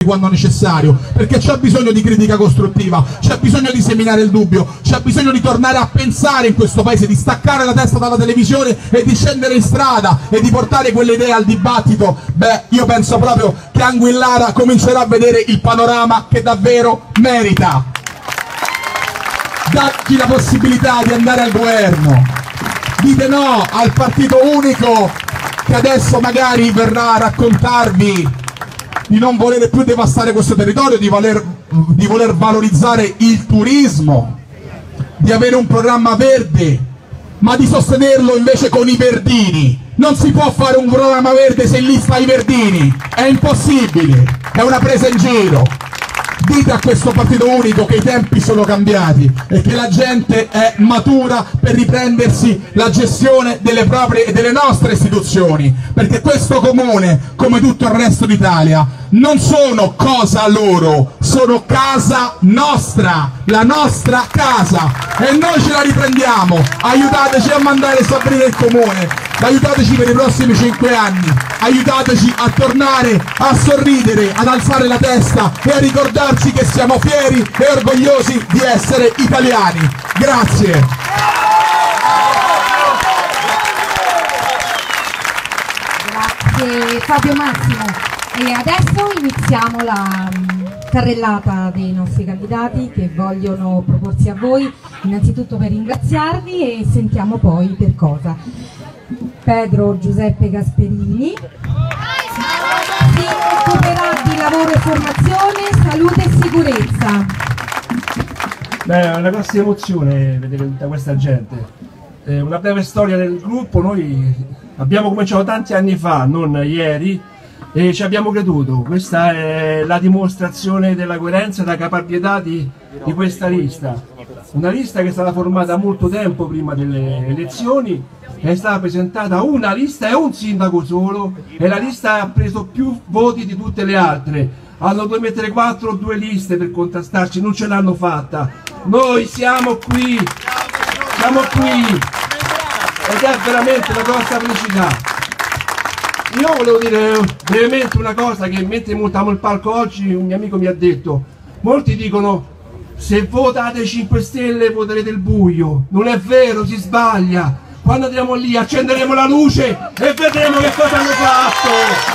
quando necessario, perché c'è bisogno di critica costruttiva, c'è bisogno di seminare il dubbio, c'è bisogno di tornare a pensare in questo paese, di staccare la testa dalla televisione e di scendere in strada e di portare quelle idee al dibattito. Beh, io penso proprio che Anguillara comincerà a vedere il panorama che davvero merita. Dacci la possibilità di andare al governo, dite no al partito unico che adesso magari verrà a raccontarvi di non volere più devastare questo territorio, di voler valorizzare il turismo, di avere un programma verde, ma di sostenerlo invece con i verdini. Non si può fare un programma verde se in lista i verdini, è impossibile, è una presa in giro. Dite a questo partito unico che i tempi sono cambiati e che la gente è matura per riprendersi la gestione delle proprie e delle nostre istituzioni, perché questo comune, come tutto il resto d'Italia, non sono cosa loro, sono casa nostra, la nostra casa, e noi ce la riprendiamo. Aiutateci a mandare Sabrina in comune, aiutateci per i prossimi 5 anni, aiutateci a tornare a sorridere, ad alzare la testa e a ricordarci che siamo fieri e orgogliosi di essere italiani. Grazie. Grazie Fabio Massimo. E adesso iniziamo la carrellata dei nostri candidati che vogliono proporsi a voi, innanzitutto per ringraziarvi, e sentiamo poi per cosa. Pedro Giuseppe Gasperini si occuperà di lavoro e formazione, salute e sicurezza. Beh, è una grossa emozione vedere tutta questa gente. Una breve storia del gruppo: noi abbiamo cominciato tanti anni fa, non ieri, e ci abbiamo creduto. Questa è la dimostrazione della coerenza e della caparbietà di questa lista. Una lista che è stata formata molto tempo prima delle elezioni, è stata presentata una lista e un sindaco solo, e la lista ha preso più voti di tutte le altre. Hanno dovuto mettere 4 o 2 liste per contrastarci, non ce l'hanno fatta. Noi siamo qui ed è veramente una grossa felicità. Io volevo dire brevemente una cosa che mentre montavamo il palco oggi un mio amico mi ha detto: molti dicono se votate 5 Stelle voterete il buio. Non è vero, si sbaglia. Quando andiamo lì accenderemo la luce e vedremo che cosa hanno fatto.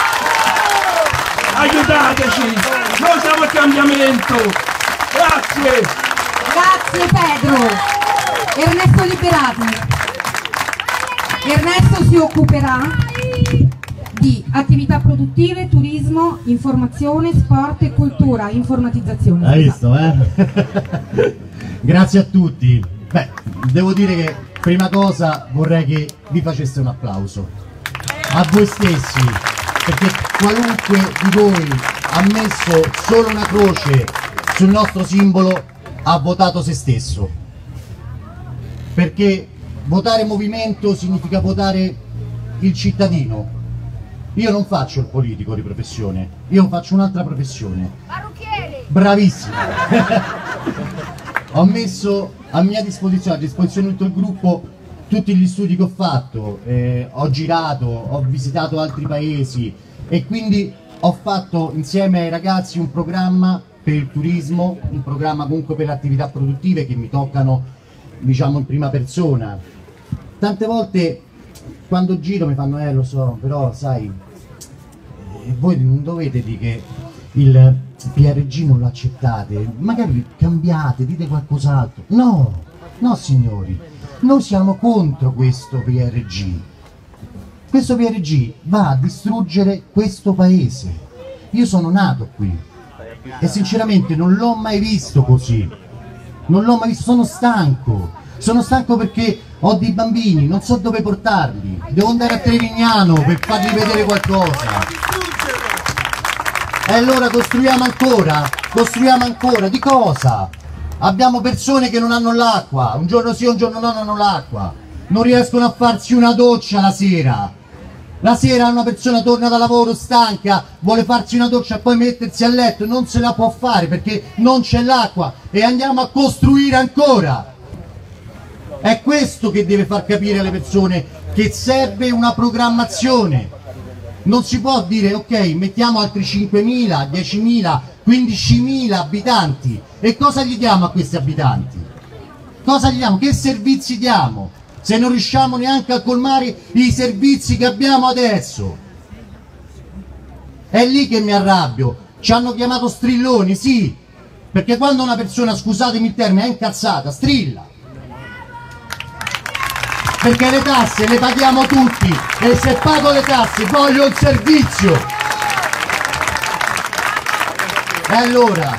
Aiutateci, noi siamo il cambiamento. Grazie. Grazie Pedro. Ernesto Liberati. Ernesto si occuperà di attività produttive, turismo, informazione, sport e cultura, informatizzazione. Hai visto, eh? Grazie a tutti. Beh, devo dire che prima cosa vorrei che vi faceste un applauso a voi stessi, perché qualunque di voi ha messo solo una croce sul nostro simbolo ha votato se stesso, perché votare movimento significa votare il cittadino. Io non faccio il politico di professione, io faccio un'altra professione. Parrucchiere! Bravissimo! Ho messo a disposizione di tutto il gruppo, tutti gli studi che ho fatto, ho girato, ho visitato altri paesi e quindi ho fatto insieme ai ragazzi un programma per il turismo, un programma comunque per le attività produttive che mi toccano, diciamo, in prima persona. Tante volte quando giro mi fanno lo so, però sai, voi non dovete dire che il PRG non lo accettate, magari cambiate, dite qualcos'altro. No, no signori, noi siamo contro questo PRG. Questo PRG va a distruggere questo paese. Io sono nato qui e sinceramente non l'ho mai visto così, non l'ho mai visto, sono stanco perché ho dei bambini, non so dove portarli, devo andare a Trevignano per fargli vedere qualcosa. E allora costruiamo ancora, di cosa? Abbiamo persone che non hanno l'acqua, un giorno sì, un giorno no, non hanno l'acqua, non riescono a farsi una doccia la sera. La sera una persona torna da lavoro stanca, vuole farsi una doccia e poi mettersi a letto, non se la può fare perché non c'è l'acqua, e andiamo a costruire ancora. È questo che deve far capire alle persone che serve una programmazione. Non si può dire ok, mettiamo altri 5.000, 10.000, 15.000 abitanti e cosa gli diamo a questi abitanti? Cosa gli diamo? Che servizi diamo? Se non riusciamo neanche a colmare i servizi che abbiamo adesso. È lì che mi arrabbio. Ci hanno chiamato strilloni, sì, perché quando una persona, scusatemi il termine, è incazzata, strilla. Perché le tasse le paghiamo tutti e se pago le tasse voglio il servizio. E allora,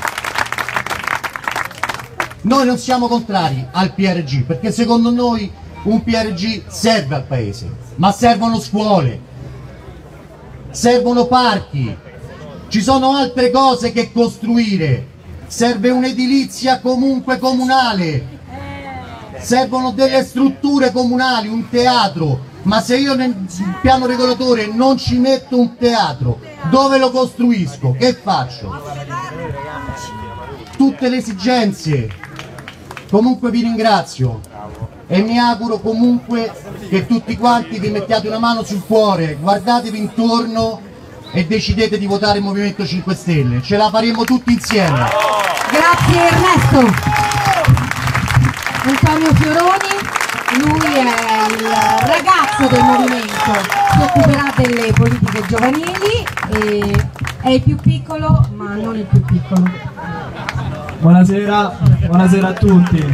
noi non siamo contrari al PRG, perché secondo noi un PRG serve al paese, ma servono scuole, servono parchi, ci sono altre cose che costruire, serve un'edilizia comunque comunale, servono delle strutture comunali, un teatro, ma se io nel piano regolatore non ci metto un teatro, dove lo costruisco? Che faccio? Tutte le esigenze. Comunque vi ringrazio e mi auguro comunque che tutti quanti vi mettiate una mano sul cuore, guardatevi intorno e decidete di votare il Movimento 5 Stelle. Ce la faremo tutti insieme. Grazie Ernesto. Antonio Fioroni, lui è il ragazzo del movimento, si occuperà delle politiche giovanili e è il più piccolo ma non il più piccolo. Buonasera, buonasera a tutti.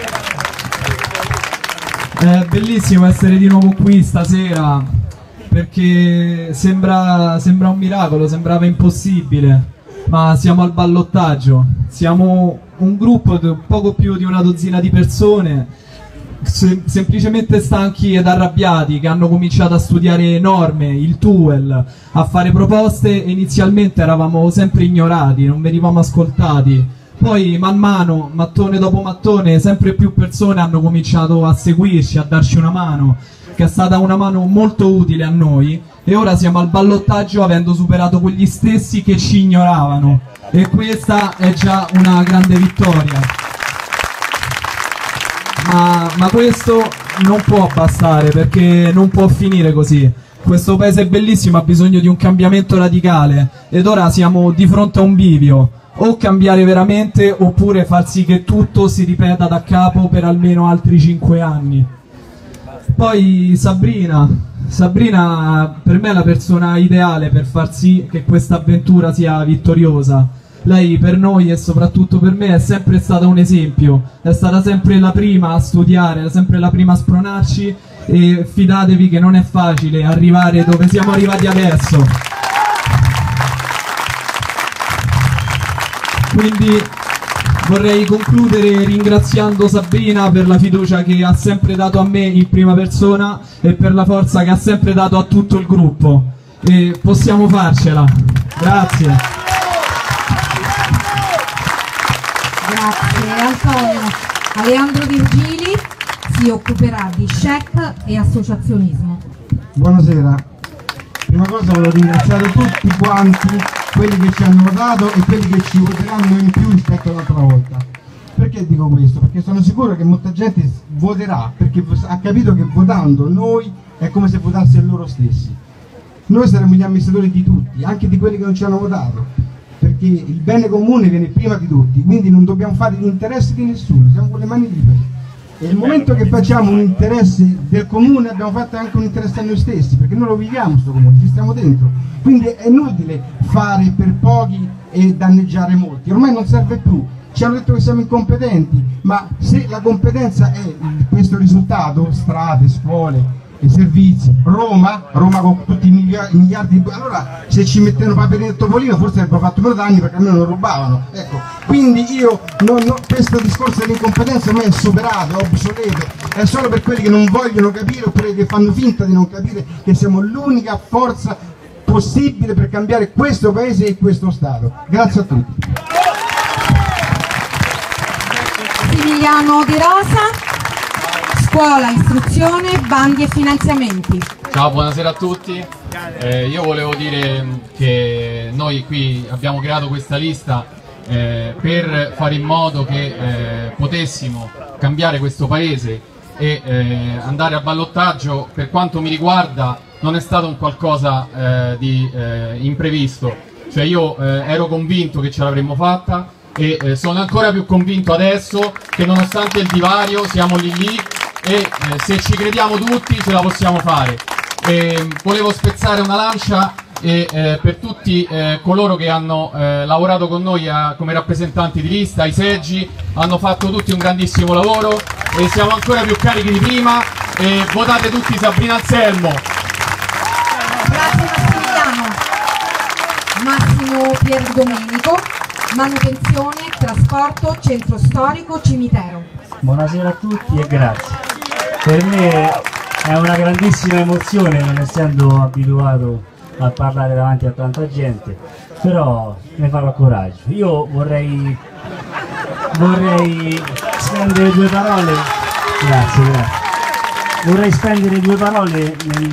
È bellissimo essere di nuovo qui stasera perché sembra un miracolo, sembrava impossibile, ma siamo al ballottaggio, siamo un gruppo di poco più di una dozzina di persone semplicemente stanchi ed arrabbiati che hanno cominciato a studiare norme, il TUEL, a fare proposte e inizialmente eravamo sempre ignorati, non venivamo ascoltati. Poi man mano, mattone dopo mattone, sempre più persone hanno cominciato a seguirci, a darci una mano, che è stata una mano molto utile a noi e ora siamo al ballottaggio avendo superato quegli stessi che ci ignoravano e questa è già una grande vittoria. Ma questo non può bastare perché non può finire così. Questo paese è bellissimo, ha bisogno di un cambiamento radicale ed ora siamo di fronte a un bivio. O cambiare veramente oppure far sì che tutto si ripeta da capo per almeno altri 5 anni. Poi Sabrina per me è la persona ideale per far sì che questa avventura sia vittoriosa. Lei per noi e soprattutto per me è sempre stata un esempio, è stata sempre la prima a studiare, sempre la prima a spronarci e fidatevi che non è facile arrivare dove siamo arrivati adesso. Quindi vorrei concludere ringraziando Sabrina per la fiducia che ha sempre dato a me in prima persona e per la forza che ha sempre dato a tutto il gruppo. E possiamo farcela. Grazie. Grazie Antonio. Aleandro Virgili si occuperà di SCEC e associazionismo. Buonasera. Prima cosa volevo ringraziare tutti quanti quelli che ci hanno votato e quelli che ci voteranno in più rispetto all'altra volta. Perché dico questo? Perché sono sicuro che molta gente voterà perché ha capito che votando noi è come se votassero loro stessi. Noi saremo gli amministratori di tutti, anche di quelli che non ci hanno votato, perché il bene comune viene prima di tutti, quindi non dobbiamo fare gli interessi di nessuno, siamo con le mani libere. E il momento che facciamo un interesse del comune abbiamo fatto anche un interesse a noi stessi, perché noi lo viviamo questo comune, ci stiamo dentro, quindi è inutile fare per pochi e danneggiare molti, ormai non serve più, ci hanno detto che siamo incompetenti, ma se la competenza è questo risultato, strade, scuole e servizi, Roma con tutti i miliardi, allora se ci mettevano Paperino e Topolino forse avrebbero fatto meno danni perché almeno non rubavano, ecco. Quindi io questo discorso dell'incompetenza ormai è superato, è obsoleto, è solo per quelli che non vogliono capire oppure che fanno finta di non capire che siamo l'unica forza possibile per cambiare questo paese e questo Stato. Grazie a tutti. Emiliano Di Rosa, scuola, istruzione, bandi e finanziamenti. Ciao, buonasera a tutti. Io volevo dire che noi qui abbiamo creato questa lista per fare in modo che potessimo cambiare questo paese e andare a ballottaggio. Per quanto mi riguarda non è stato un qualcosa di imprevisto, cioè io ero convinto che ce l'avremmo fatta e sono ancora più convinto adesso che nonostante il divario siamo lì e se ci crediamo tutti ce la possiamo fare. Volevo spezzare una lancia per tutti coloro che hanno lavorato con noi come rappresentanti di lista, i seggi, hanno fatto tutti un grandissimo lavoro e siamo ancora più carichi di prima e votate tutti Sabrina Anselmo. Grazie Massimiliano. Massimo Pierdomenico, manutenzione, trasporto, centro storico, cimitero. Buonasera a tutti e grazie. Per me è una grandissima emozione, non essendo abituato a parlare davanti a tanta gente, però ne farò coraggio. Io vorrei spendere due parole, vorrei spendere due parole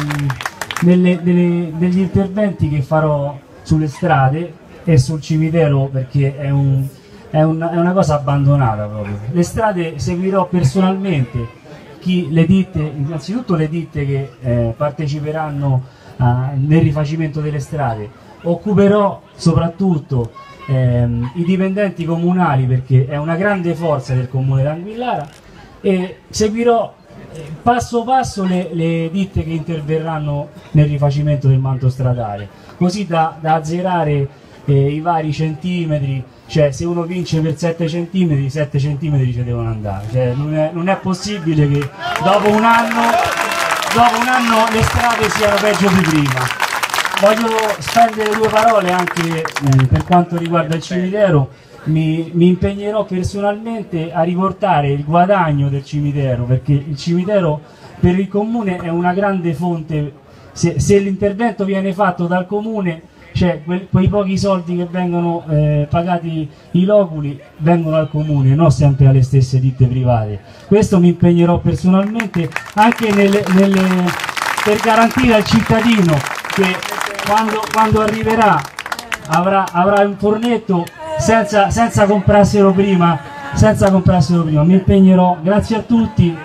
negli interventi che farò sulle strade e sul cimitero, perché è una cosa abbandonata proprio. Le strade seguirò personalmente innanzitutto le ditte che parteciperanno nel rifacimento delle strade. Occuperò soprattutto i dipendenti comunali, perché è una grande forza del comune d'Anguillara, e seguirò passo passo le ditte che interverranno nel rifacimento del manto stradale, così da azzerare i vari centimetri. Cioè, se uno vince per 7 centimetri, 7 centimetri ci devono andare. Cioè, non è possibile che dopo un anno le strade siano peggio di prima. Voglio spendere due parole anche per quanto riguarda il cimitero. Mi impegnerò personalmente a riportare il guadagno del cimitero, perché il cimitero per il comune è una grande fonte. Se l'intervento viene fatto dal comune, cioè quei pochi soldi che vengono pagati i loculi vengono al comune, non sempre alle stesse ditte private. Questo mi impegnerò personalmente anche per garantire al cittadino che quando arriverà avrà un fornetto senza comprarselo prima. Mi impegnerò. Grazie a tutti.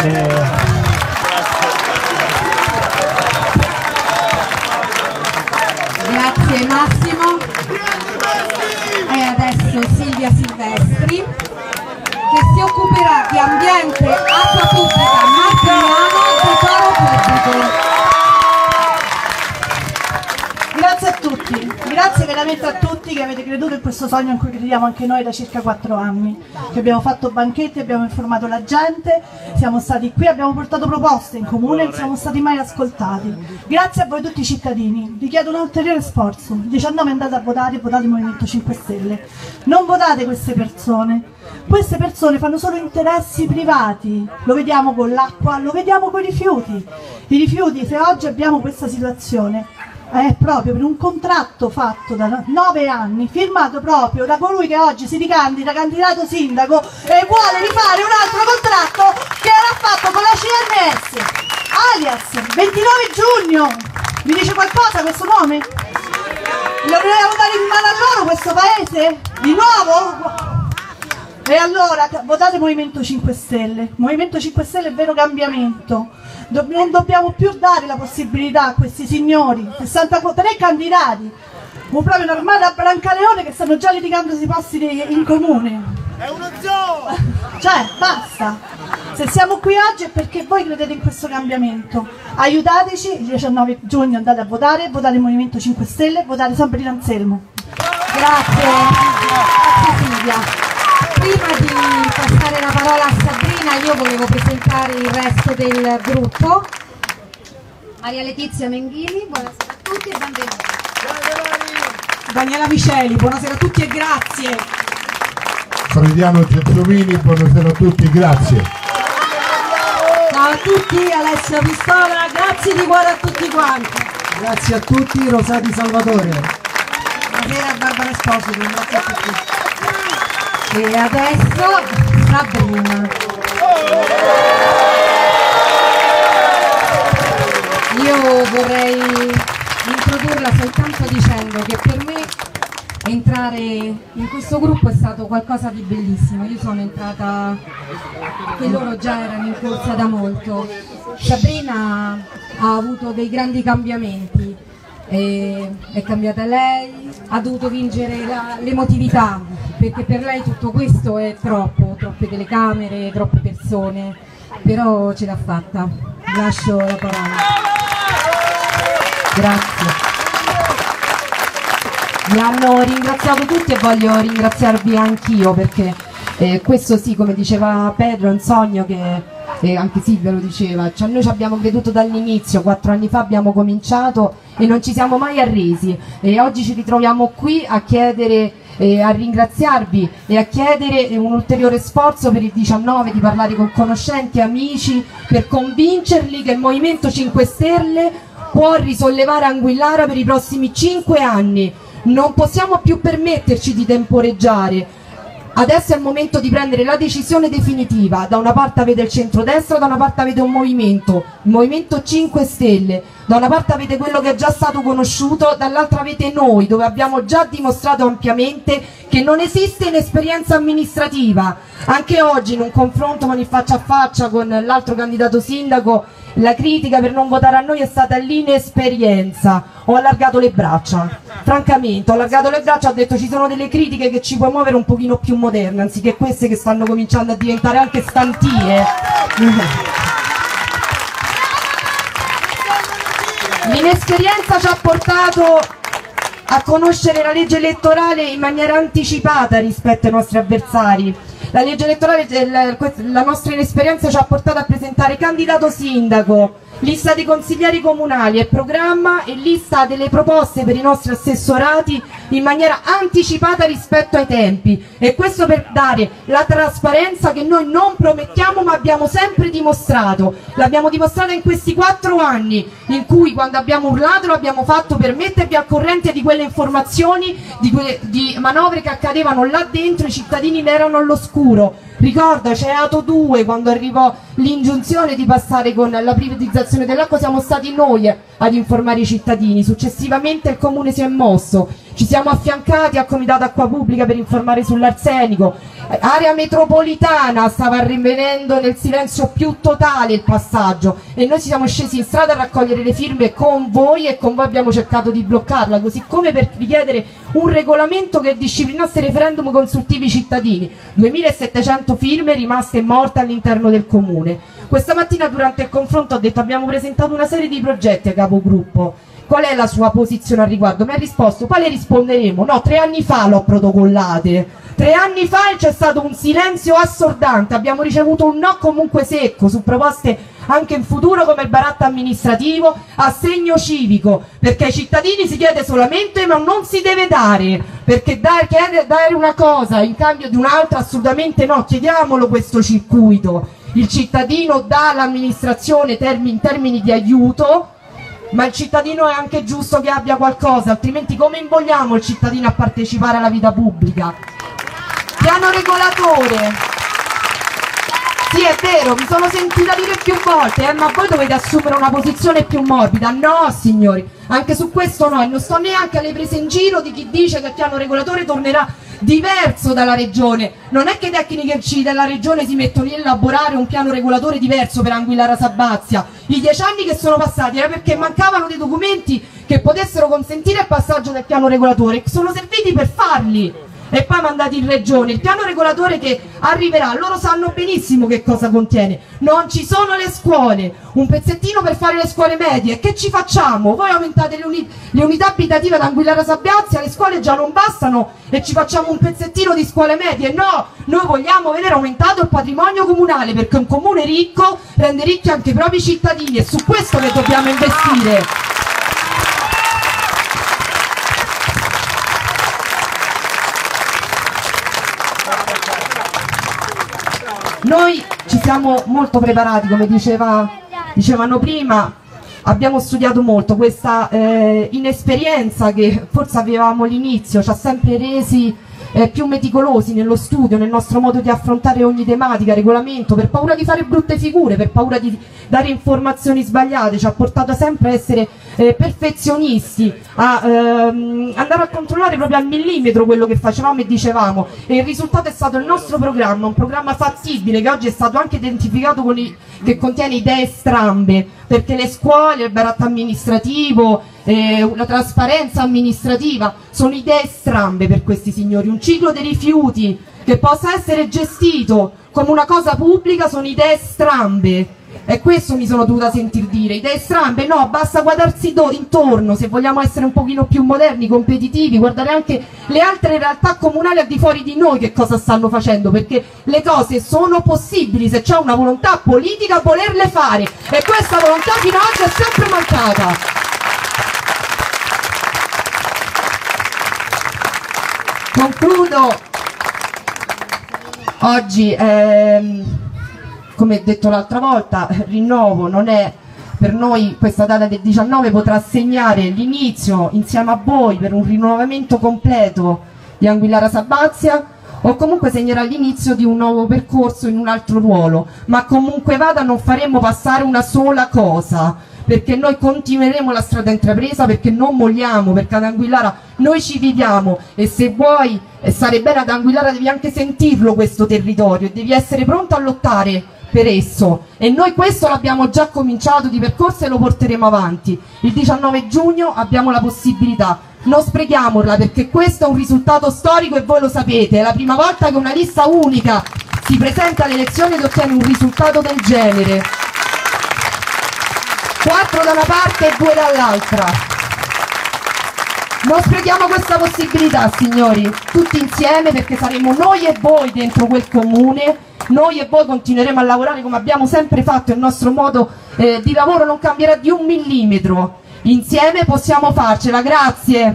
Grazie Massimo. E adesso Silvia Silvestri, che si occuperà di ambiente, acqua pubblica, marchigiano e decoro pubblico. Grazie a tutti, grazie veramente a tutti che avete creduto in questo sogno in cui crediamo anche noi da circa 4 anni, che abbiamo fatto banchetti, abbiamo informato la gente, siamo stati qui, abbiamo portato proposte in comune, non siamo stati mai ascoltati. Grazie a voi tutti i cittadini, vi chiedo un ulteriore sforzo, il 19 andate a votare, votate il Movimento 5 Stelle, non votate queste persone fanno solo interessi privati, lo vediamo con l'acqua, lo vediamo con i rifiuti, se oggi abbiamo questa situazione è proprio per un contratto fatto da 9 anni, firmato proprio da colui che oggi si ricandida candidato sindaco e vuole rifare un altro contratto che era fatto con la CNS, alias 29 giugno. Vi dice qualcosa questo nome? Lo volevamo dare in mano a loro questo paese? Di nuovo? E allora votate Movimento 5 Stelle. Movimento 5 Stelle è vero cambiamento. Non dobbiamo più dare la possibilità a questi signori, 63 candidati, proprio un'armata a Brancaleone che stanno già litigando sui posti in comune. È uno zoo! Cioè, basta! Se siamo qui oggi è perché voi credete in questo cambiamento. Aiutateci, il 19 giugno andate a votare, votate il Movimento 5 Stelle, votate Sabrina Anselmo. Grazie Silvia. Prima di passare la parola a Sabrina, io volevo presentare il resto del gruppo. Maria Letizia Menghini, buonasera a tutti e benvenuti. Daniela Miceli, buonasera a tutti e grazie. Frediano Genzomini, buonasera a tutti, grazie. Ciao a tutti, Alessia Pistola, grazie di cuore a tutti quanti. Grazie a tutti, Rosati Salvatore. Buonasera Barbara Esposito, grazie a tutti. E adesso Sabrina. Io vorrei introdurla soltanto dicendo che per me entrare in questo gruppo è stato qualcosa di bellissimo. Io sono entrata che loro già erano in corsa da molto. Sabrina ha avuto dei grandi cambiamenti, è cambiata lei, ha dovuto vincere l'emotività, perché per lei tutto questo è troppo, troppe telecamere, troppe persone, però ce l'ha fatta. Lascio la parola. Grazie. Mi hanno ringraziato tutti e voglio ringraziarvi anch'io, perché questo sì, come diceva Pedro, è un sogno che anche Silvia lo diceva, cioè noi ci abbiamo creduto dall'inizio, 4 anni fa abbiamo cominciato e non ci siamo mai arresi, e oggi ci ritroviamo qui a chiedere, a ringraziarvi e a chiedere un ulteriore sforzo per il 19, di parlare con conoscenti e amici per convincerli che il Movimento 5 Stelle può risollevare Anguillara per i prossimi 5 anni. Non possiamo più permetterci di temporeggiare. Adesso è il momento di prendere la decisione definitiva. Da una parte avete il centrodestra, da una parte avete un movimento, il Movimento 5 Stelle. Da una parte avete quello che è già stato conosciuto, dall'altra avete noi, dove abbiamo già dimostrato ampiamente che non esiste inesperienza amministrativa. Anche oggi, in un confronto con il faccia a faccia con l'altro candidato sindaco, la critica per non votare a noi è stata l'inesperienza. Ho allargato le braccia, francamente, ho allargato le braccia, ho detto ci sono delle critiche che ci puoi muovere un pochino più moderne, anziché queste che stanno cominciando a diventare anche stantie. L'inesperienza ci ha portato a conoscere la legge elettorale in maniera anticipata rispetto ai nostri avversari. La legge elettorale, la nostra inesperienza ci ha portato a presentare candidato sindaco, lista dei consiglieri comunali e programma e lista delle proposte per i nostri assessorati in maniera anticipata rispetto ai tempi, e questo per dare la trasparenza che noi non promettiamo ma abbiamo sempre dimostrato. L'abbiamo dimostrata in questi 4 anni in cui, quando abbiamo urlato, l'abbiamo fatto per mettervi al corrente di quelle informazioni, di manovre che accadevano là dentro. I cittadini ne erano all'oscuro. Ricorda, c'è Ato 2, quando arrivò l'ingiunzione di passare con la privatizzazione dell'acqua, siamo stati noi ad informare i cittadini. Successivamente il comune si è mosso, ci siamo affiancati al comitato acqua pubblica per informare sull'arsenico. Area metropolitana stava rinvenendo nel silenzio più totale il passaggio, e noi ci siamo scesi in strada a raccogliere le firme con voi, e con voi abbiamo cercato di bloccarla, così come per richiedere un regolamento che disciplinasse i referendum consultivi cittadini. 2700 firme rimaste morte all'interno del comune. Questa mattina durante il confronto ho detto: abbiamo presentato una serie di progetti a capogruppo, qual è la sua posizione al riguardo? Mi ha risposto: poi le risponderemo. No, 3 anni fa l'ho protocollate, 3 anni fa c'è stato un silenzio assordante, abbiamo ricevuto un no comunque secco su proposte anche in futuro come il baratto amministrativo, assegno civico, perché ai cittadini si chiede solamente ma non si deve dare, perché dare una cosa in cambio di un'altra assolutamente no. Chiediamolo questo circuito: il cittadino dà all'amministrazione in termini di aiuto, ma il cittadino è anche giusto che abbia qualcosa, altrimenti come invogliamo il cittadino a partecipare alla vita pubblica? Piano regolatore. Sì, è vero, mi sono sentita dire più volte, ma voi dovete assumere una posizione più morbida. No, signori, anche su questo no, e non sto neanche alle prese in giro di chi dice che il piano regolatore tornerà diverso dalla regione. Non è che i tecnici della regione si mettono a elaborare un piano regolatore diverso per Anguillara Sabazia. I 10 anni che sono passati era perché mancavano dei documenti che potessero consentire il passaggio del piano regolatore, che sono serviti per farli e poi mandati in regione. Il piano regolatore che arriverà, loro sanno benissimo che cosa contiene. Non ci sono le scuole, un pezzettino per fare le scuole medie. Che ci facciamo? Voi aumentate le unità abitative ad Anguillara Sabazia, le scuole già non bastano e ci facciamo un pezzettino di scuole medie? No, noi vogliamo vedere aumentato il patrimonio comunale, perché un comune ricco rende ricchi anche i propri cittadini, e su questo che dobbiamo investire. Noi ci siamo molto preparati, come dicevano prima, abbiamo studiato molto. Questa inesperienza che forse avevamo all'inizio ci ha sempre resi più meticolosi nello studio, nel nostro modo di affrontare ogni tematica, regolamento, per paura di fare brutte figure, per paura di dare informazioni sbagliate, ci ha portato sempre a essere perfezionisti, a andare a controllare proprio al millimetro quello che facevamo e dicevamo, e il risultato è stato il nostro programma, un programma fattibile che oggi è stato anche identificato che contiene idee strambe, perché le scuole, il baratto amministrativo, la trasparenza amministrativa sono idee strambe per questi signori. Un ciclo dei rifiuti che possa essere gestito come una cosa pubblica sono idee strambe, e questo mi sono dovuta sentir dire. Idee strambe no, basta guardarsi intorno se vogliamo essere un pochino più moderni, competitivi, guardare anche le altre realtà comunali al di fuori di noi che cosa stanno facendo, perché le cose sono possibili se c'è una volontà politica a volerle fare, e questa volontà fino ad oggi è sempre mancata. Concludo oggi, come detto l'altra volta, rinnovo, non è per noi questa data del 19 potrà segnare l'inizio insieme a voi per un rinnovamento completo di Anguillara Sabazia, o comunque segnerà l'inizio di un nuovo percorso in un altro ruolo, ma comunque vada non faremo passare una sola cosa, perché noi continueremo la strada intrapresa, perché non molliamo, perché ad Anguillara noi ci viviamo, e se vuoi stare bene ad Anguillara devi anche sentirlo questo territorio e devi essere pronto a lottare per esso, e noi questo l'abbiamo già cominciato di percorso e lo porteremo avanti. Il 19 giugno abbiamo la possibilità, non sprechiamola, perché questo è un risultato storico e voi lo sapete, è la prima volta che una lista unica si presenta alle elezioni ed ottiene un risultato del genere. 4 da una parte e 2 dall'altra. Non sprechiamo questa possibilità, signori, tutti insieme, perché saremo noi e voi dentro quel comune, noi e voi continueremo a lavorare come abbiamo sempre fatto, il nostro modo di lavoro non cambierà di un millimetro, insieme possiamo farcela, grazie.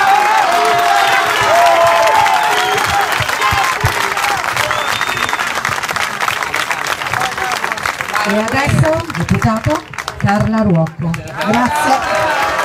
E adesso, deputato Carla Ruocco. Grazie.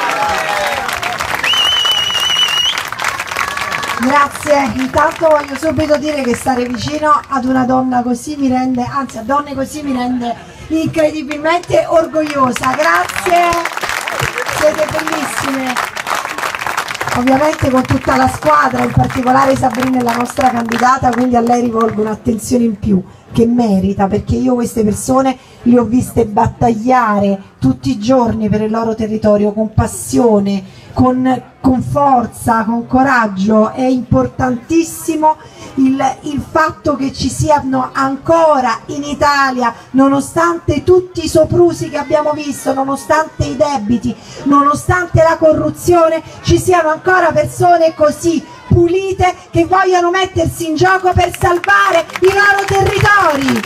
Grazie, intanto voglio subito dire che stare vicino ad una donna così mi rende, anzi a donne così mi rende incredibilmente orgogliosa. Grazie, siete bellissime. Ovviamente con tutta la squadra, in particolare Sabrina è la nostra candidata, quindi a lei rivolgo un'attenzione in più che merita, perché io queste persone le ho viste battagliare tutti i giorni per il loro territorio con passione, con forza, con coraggio. È importantissimo il fatto che ci siano ancora in Italia, nonostante tutti i soprusi che abbiamo visto, nonostante i debiti, nonostante la corruzione, ci siano ancora persone così pulite che vogliono mettersi in gioco per salvare i loro territori,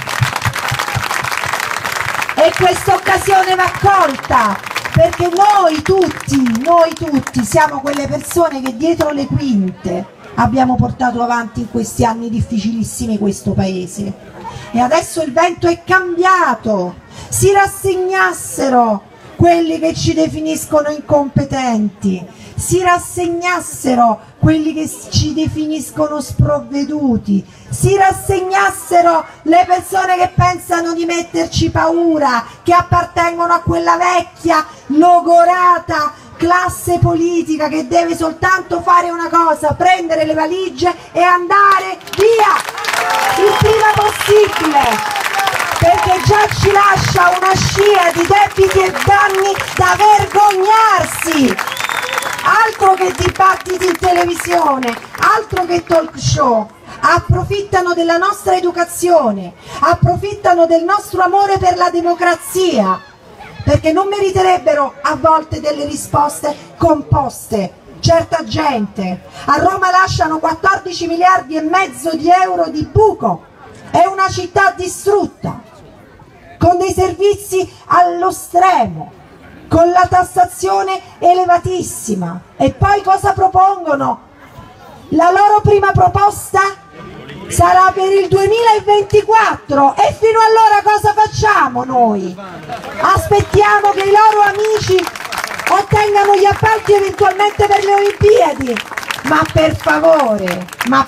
e questa occasione va colta, perché noi tutti siamo quelle persone che dietro le quinte abbiamo portato avanti in questi anni difficilissimi questo paese, e adesso il vento è cambiato. Si rassegnassero quelli che ci definiscono incompetenti, si rassegnassero quelli che ci definiscono sprovveduti, si rassegnassero le persone che pensano di metterci paura, che appartengono a quella vecchia logorata classe politica che deve soltanto fare una cosa: prendere le valigie e andare via il prima possibile, perché già ci lascia una scia di debiti e danni da vergognarsi. Altro che dibattiti in televisione, altro che talk show. Approfittano della nostra educazione, approfittano del nostro amore per la democrazia, perché non meriterebbero a volte delle risposte composte. Certa gente a Roma lasciano 14 miliardi e mezzo di euro di buco, è una città distrutta, con dei servizi allo stremo, con la tassazione elevatissima. E poi cosa propongono? La loro prima proposta sarà per il 2024, e fino allora cosa facciamo noi? Aspettiamo che i loro amici ottengano gli appalti eventualmente per le Olimpiadi? ma per favore,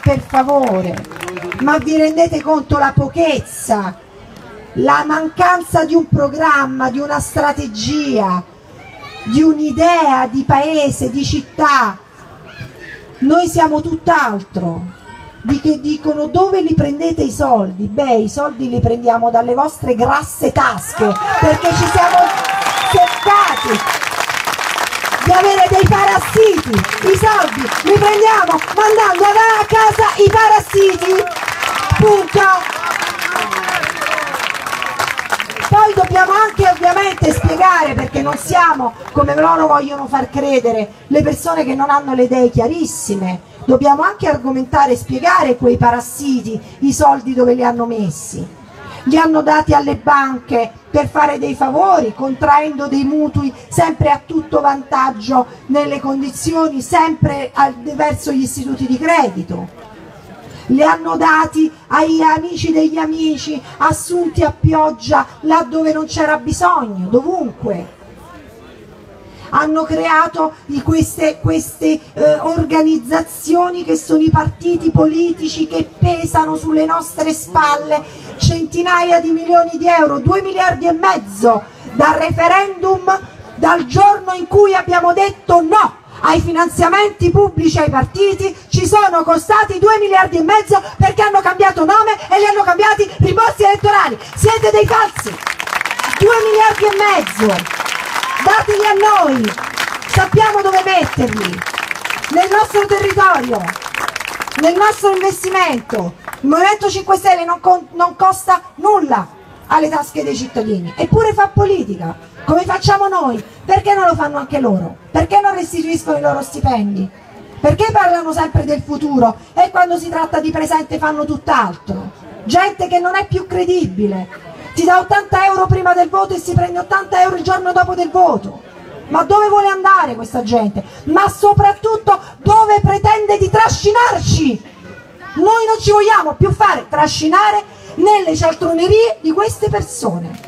ma vi rendete conto la pochezza, la mancanza di un programma, di una strategia, di un'idea di paese, di città? Noi siamo tutt'altro. Di che dicono dove li prendete i soldi? Beh, i soldi li prendiamo dalle vostre grasse tasche, perché ci siamo cercati di avere dei parassiti. I soldi li prendiamo mandando a casa i parassiti, punto. Poi dobbiamo anche ovviamente spiegare, perché non siamo, come loro vogliono far credere, le persone che non hanno le idee chiarissime. Dobbiamo anche argomentare e spiegare quei parassiti, i soldi dove li hanno messi. Li hanno dati alle banche per fare dei favori, contraendo dei mutui sempre a tutto vantaggio nelle condizioni, sempre verso gli istituti di credito. Li hanno dati agli amici degli amici, assunti a pioggia laddove non c'era bisogno, dovunque. Hanno creato queste organizzazioni che sono i partiti politici che pesano sulle nostre spalle centinaia di milioni di euro, 2,5 miliardi dal referendum, dal giorno in cui abbiamo detto no ai finanziamenti pubblici ai partiti. Ci sono costati 2,5 miliardi perché hanno cambiato nome e li hanno cambiati rimborsi elettorali. Siete dei falsi. 2,5 miliardi, dateli a noi, sappiamo dove metterli, nel nostro territorio, nel nostro investimento. Il Movimento 5 Stelle non costa nulla alle tasche dei cittadini, eppure fa politica, come facciamo noi. Perché non lo fanno anche loro? Perché non restituiscono i loro stipendi? Perché parlano sempre del futuro e quando si tratta di presente fanno tutt'altro? Gente che non è più credibile. Ti dà 80 euro prima del voto e si prende 80 euro il giorno dopo del voto. Ma dove vuole andare questa gente? Ma soprattutto dove pretende di trascinarci? Noi non ci vogliamo più fare trascinare nelle cialtronerie di queste persone.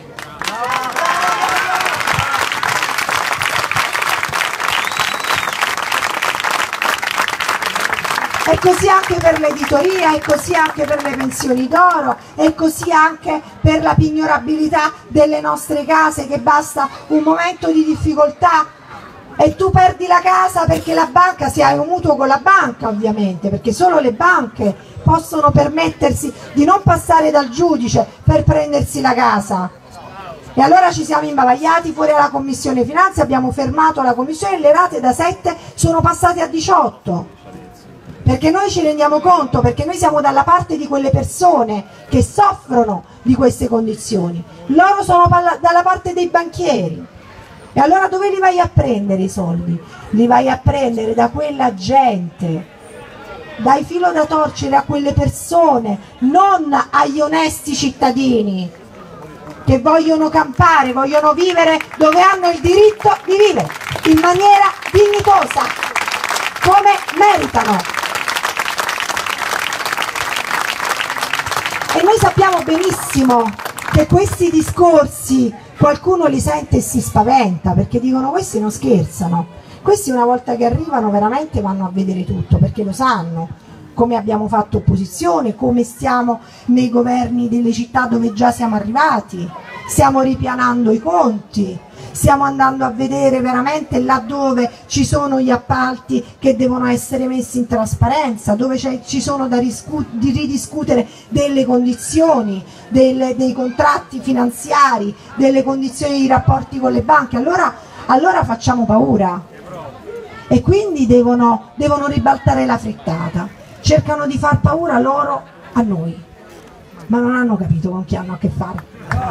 E così anche per l'editoria, e così anche per le pensioni d'oro, e così anche per la pignorabilità delle nostre case, che basta un momento di difficoltà e tu perdi la casa perché la banca, se hai un mutuo con la banca ovviamente, perché solo le banche possono permettersi di non passare dal giudice per prendersi la casa. E allora ci siamo imbavagliati fuori alla Commissione Finanze, abbiamo fermato la Commissione e le rate da 7 sono passate a 18. Perché noi ci rendiamo conto, perché noi siamo dalla parte di quelle persone che soffrono di queste condizioni. Loro sono dalla parte dei banchieri. E allora dove li vai a prendere i soldi? Li vai a prendere da quella gente, dai filo da torcere a quelle persone, non agli onesti cittadini che vogliono campare, vogliono vivere dove hanno il diritto di vivere, in maniera dignitosa, come meritano. E noi sappiamo benissimo che questi discorsi qualcuno li sente e si spaventa, perché dicono questi non scherzano, questi una volta che arrivano veramente vanno a vedere tutto, perché lo sanno come abbiamo fatto opposizione, come stiamo nei governi delle città dove già siamo arrivati, stiamo ripianando i conti, stiamo andando a vedere veramente laddove ci sono gli appalti che devono essere messi in trasparenza, dove ci sono da ridiscutere delle condizioni, dei contratti finanziari, delle condizioni di rapporti con le banche. Allora facciamo paura e quindi devono ribaltare la frittata, cercano di far paura loro a noi, ma non hanno capito con chi hanno a che fare.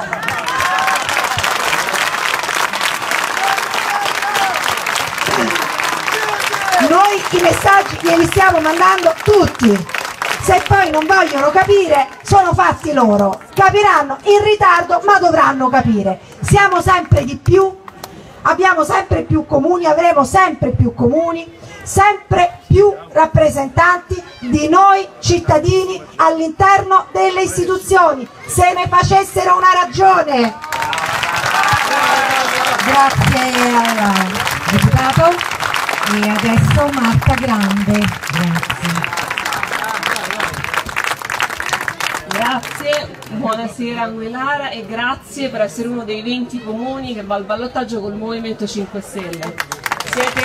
Noi i messaggi glieli stiamo mandando tutti, se poi non vogliono capire sono fatti loro, capiranno in ritardo ma dovranno capire. Siamo sempre di più, abbiamo sempre più comuni, avremo sempre più comuni, sempre più rappresentanti di noi cittadini all'interno delle istituzioni, se ne facessero una ragione. Grazie al deputato. E adesso Marta Grande. Grazie. Grazie, buonasera Anguillara e grazie per essere uno dei 20 comuni che va al ballottaggio col Movimento 5 Stelle. Siete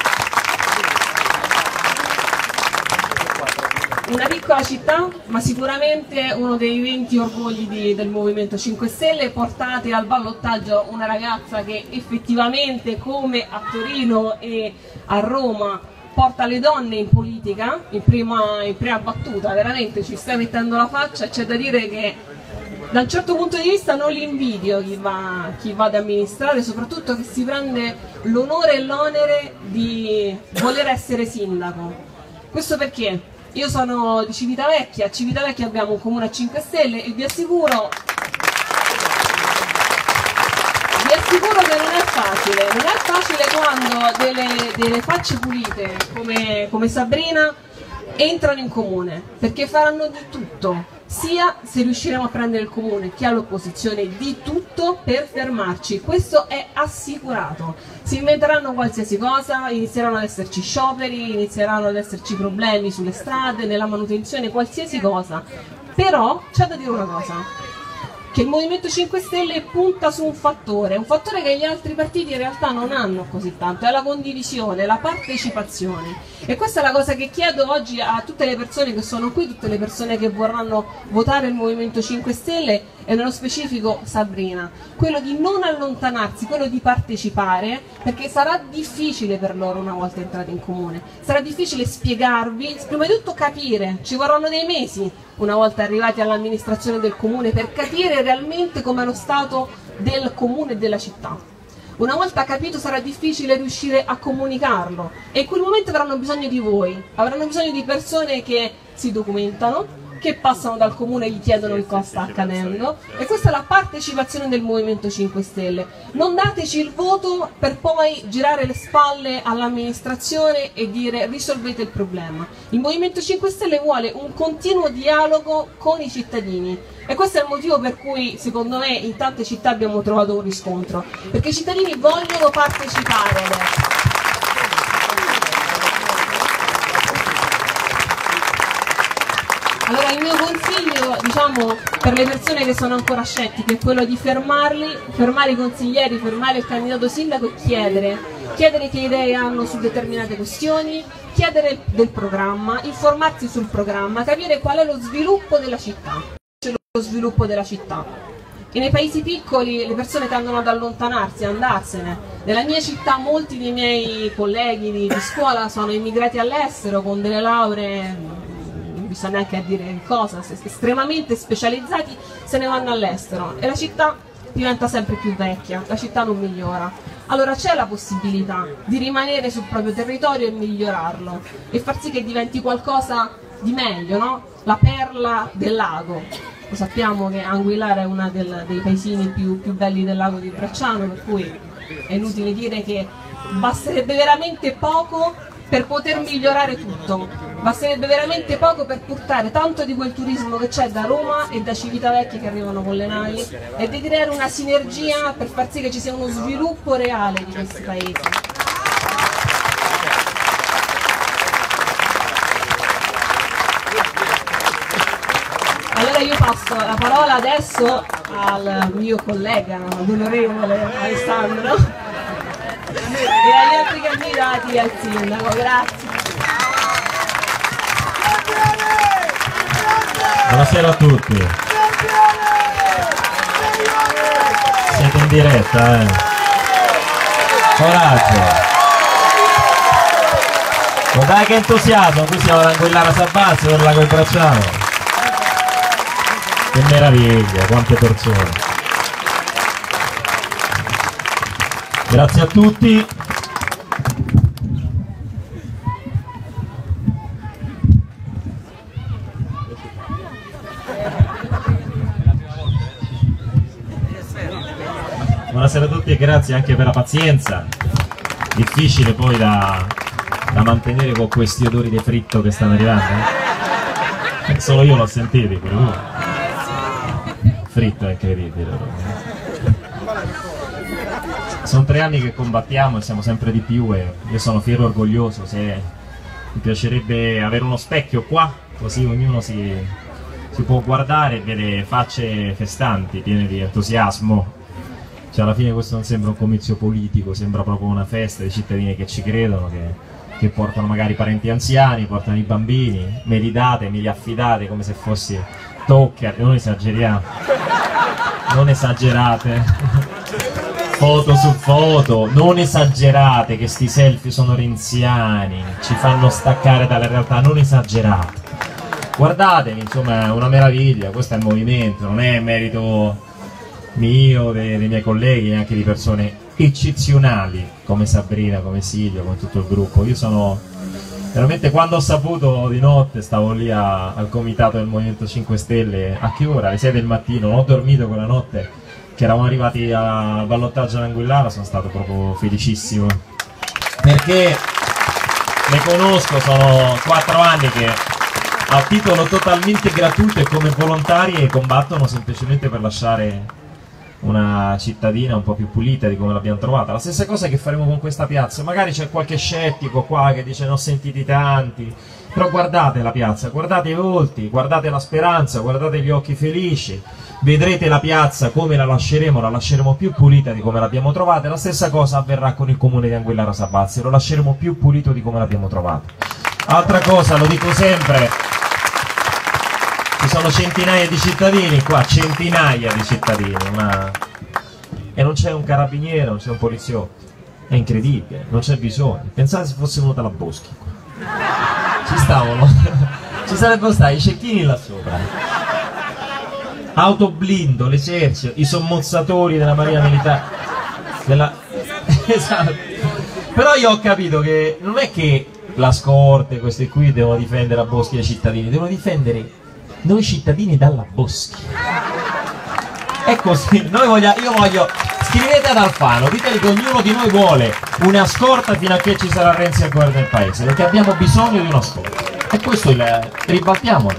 una piccola città, ma sicuramente uno dei 20 orgogli del Movimento 5 Stelle. Portate al ballottaggio una ragazza che effettivamente, come a Torino e a Roma, porta le donne in politica in prima battuta. Veramente ci sta mettendo la faccia. C'è da dire che da un certo punto di vista non li invidio chi va ad amministrare, soprattutto che si prende l'onore e l'onere di voler essere sindaco. Questo perché io sono di Civitavecchia, a Civitavecchia abbiamo un comune a 5 Stelle e vi assicuro che non è facile quando delle facce pulite come Sabrina entrano in comune, perché faranno di tutto, sia se riusciremo a prendere il comune che all'opposizione, di tutto per fermarci, questo è assicurato. Si inventeranno qualsiasi cosa, inizieranno ad esserci scioperi, inizieranno ad esserci problemi sulle strade, nella manutenzione, qualsiasi cosa, però c'è da dire una cosa, che il Movimento 5 Stelle punta su un fattore che gli altri partiti in realtà non hanno così tanto, è la condivisione, la partecipazione. E questa è la cosa che chiedo oggi a tutte le persone che sono qui, tutte le persone che vorranno votare il Movimento 5 Stelle e nello specifico Sabrina, quello di non allontanarsi, quello di partecipare, perché sarà difficile per loro una volta entrati in comune, sarà difficile spiegarvi, prima di tutto capire, ci vorranno dei mesi una volta arrivati all'amministrazione del comune per capire realmente com'è lo stato del comune e della città. Una volta capito sarà difficile riuscire a comunicarlo e in quel momento avranno bisogno di voi, avranno bisogno di persone che si documentano, che passano dal comune e gli chiedono che cosa sta accadendo, e questa è la partecipazione del Movimento 5 Stelle. Non dateci il voto per poi girare le spalle all'amministrazione e dire risolvete il problema. Il Movimento 5 Stelle vuole un continuo dialogo con i cittadini e questo è il motivo per cui secondo me in tante città abbiamo trovato un riscontro, perché i cittadini vogliono partecipare adesso. Allora il mio consiglio, diciamo, per le persone che sono ancora scettiche è quello di fermare i consiglieri, fermare il candidato sindaco e chiedere che idee hanno su determinate questioni, chiedere del programma, informarsi sul programma, capire qual è lo sviluppo della città. Lo sviluppo della città. E nei paesi piccoli le persone tendono ad allontanarsi, ad andarsene. Nella mia città molti dei miei colleghi di scuola sono immigrati all'estero con delle lauree, bisogna neanche dire cosa, estremamente specializzati, se ne vanno all'estero e la città diventa sempre più vecchia, la città non migliora. Allora c'è la possibilità di rimanere sul proprio territorio e migliorarlo e far sì che diventi qualcosa di meglio, no? La perla del lago. Lo sappiamo che Anguillara è uno dei paesini più belli del lago di Bracciano, per cui è inutile dire che basterebbe veramente poco per poter migliorare tutto, basterebbe veramente poco per portare tanto di quel turismo che c'è da Roma e da Civitavecchia che arrivano con le navi e di creare una sinergia per far sì che ci sia uno sviluppo reale di questi paesi. Allora io passo la parola adesso al mio collega, l'onorevole Alessandro, e agli altri candidati al sindaco. Grazie. Buonasera a tutti. Siete in diretta, eh? Coraggio. Ma dai che entusiasmo, qui siamo ad Anguillara Sabazio per Lago di Bracciano. Che meraviglia, quante persone. Grazie a tutti. Buonasera a tutti e grazie anche per la pazienza. Difficile poi da mantenere con questi odori di fritto che stanno arrivando. Solo io l'ho sentito, fritto è incredibile. sono 3 anni che combattiamo e siamo sempre di più, e io sono fiero e orgoglioso. Mi piacerebbe avere uno specchio qua, così ognuno si può guardare e vede facce festanti, piene di entusiasmo. Cioè, alla fine questo non sembra un comizio politico, sembra proprio una festa dei cittadini che ci credono, che portano magari parenti anziani, portano i bambini, me li date, me li affidate come se fossi Tocker, non esageriamo, non esagerate, foto su foto, non esagerate che sti selfie sono renziani, ci fanno staccare dalla realtà, non esagerate. Guardatevi, insomma, è una meraviglia, questo è il movimento, non è merito mio, dei miei colleghi, neanche di persone eccezionali come Sabrina, come Silvio, come tutto il gruppo. Io sono veramente, quando ho saputo di notte, stavo lì al comitato del Movimento 5 Stelle, a che ora? Alle 6 del mattino, non ho dormito quella notte, che eravamo arrivati al ballottaggio all'Anguillara, sono stato proprio felicissimo, perché le conosco, sono 4 anni che a titolo totalmente gratuito e come volontari combattono semplicemente per lasciare una cittadina un po' più pulita di come l'abbiamo trovata. La stessa cosa che faremo con questa piazza. Magari c'è qualche scettico qua che dice ne ho sentiti tanti, però guardate la piazza, guardate i volti, guardate la speranza, guardate gli occhi felici, vedrete la piazza come la lasceremo più pulita di come l'abbiamo trovata. La stessa cosa avverrà con il comune di Anguillara Sabazzi, lo lasceremo più pulito di come l'abbiamo trovato. Altra cosa, lo dico sempre, ci sono centinaia di cittadini qua, centinaia di cittadini, e non c'è un carabiniere, non c'è un poliziotto, è incredibile, non c'è bisogno. Pensate se fosse venuta la Boschi qua, ci sarebbero stati i cecchini là sopra, autoblindo, l'esercito, i sommozzatori della Marina Militare, esatto. Però io ho capito che non è che la scorte, questi qui devono difendere la Boschi e i cittadini, devono difendere noi cittadini dalla Boschi. È così, io voglio, scrivete ad Alfano, diteli che ognuno di noi vuole una scorta fino a che ci sarà Renzi ancora nel paese, perché abbiamo bisogno di una scorta. E questo ribaltiamolo.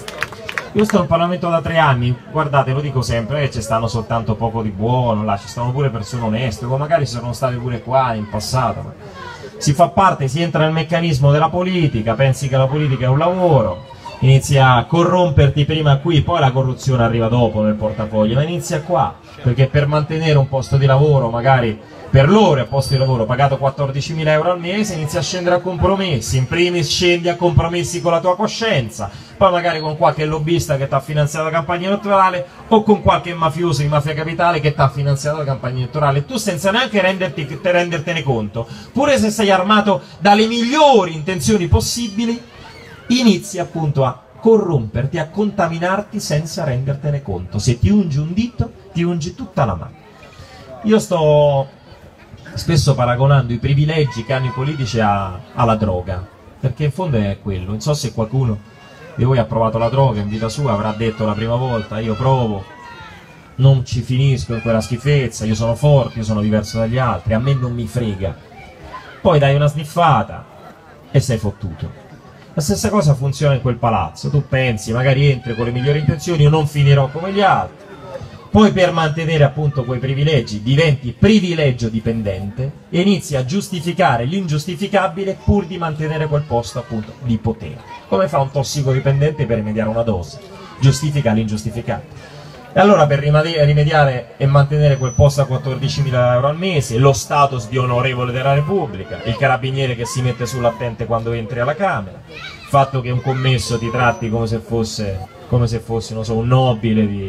Io sto in Parlamento da 3 anni, guardate, lo dico sempre, ci stanno soltanto poco di buono, là ci stanno pure persone oneste, come magari sono state pure qua in passato. Ma si fa parte, si entra nel meccanismo della politica, pensi che la politica è un lavoro, inizi a corromperti prima qui, poi la corruzione arriva dopo nel portafoglio, ma inizia qua, perché per mantenere un posto di lavoro, magari per l'ora a posto di lavoro pagato 14.000 euro al mese, inizi a scendere a compromessi. In primis scendi a compromessi con la tua coscienza, poi magari con qualche lobbista che ti ha finanziato la campagna elettorale, o con qualche mafioso di Mafia Capitale che ti ha finanziato la campagna elettorale, tu senza neanche rendertene conto, pure se sei armato dalle migliori intenzioni possibili, inizi appunto a corromperti, a contaminarti senza rendertene conto. Se ti ungi un dito, ti ungi tutta la mano. Io sto spesso paragonando i privilegi che hanno i politici alla droga, perché in fondo è quello. Non so se qualcuno di voi ha provato la droga in vita sua, avrà detto la prima volta io provo, non ci finisco in quella schifezza, io sono forte, io sono diverso dagli altri, a me non mi frega. Poi dai una sniffata e sei fottuto. La stessa cosa funziona in quel palazzo, tu pensi, magari entri con le migliori intenzioni, io non finirò come gli altri, poi per mantenere appunto quei privilegi diventi privilegio dipendente e inizi a giustificare l'ingiustificabile pur di mantenere quel posto appunto di potere. Come fa un tossicodipendente per rimediare una dose? Giustifica l'ingiustificabile. E allora per rimediare e mantenere quel posto a 14.000 euro al mese, lo status di onorevole della Repubblica, il carabiniere che si mette sull'attente quando entri alla Camera, il fatto che un commesso ti tratti come se fosse non so, un nobile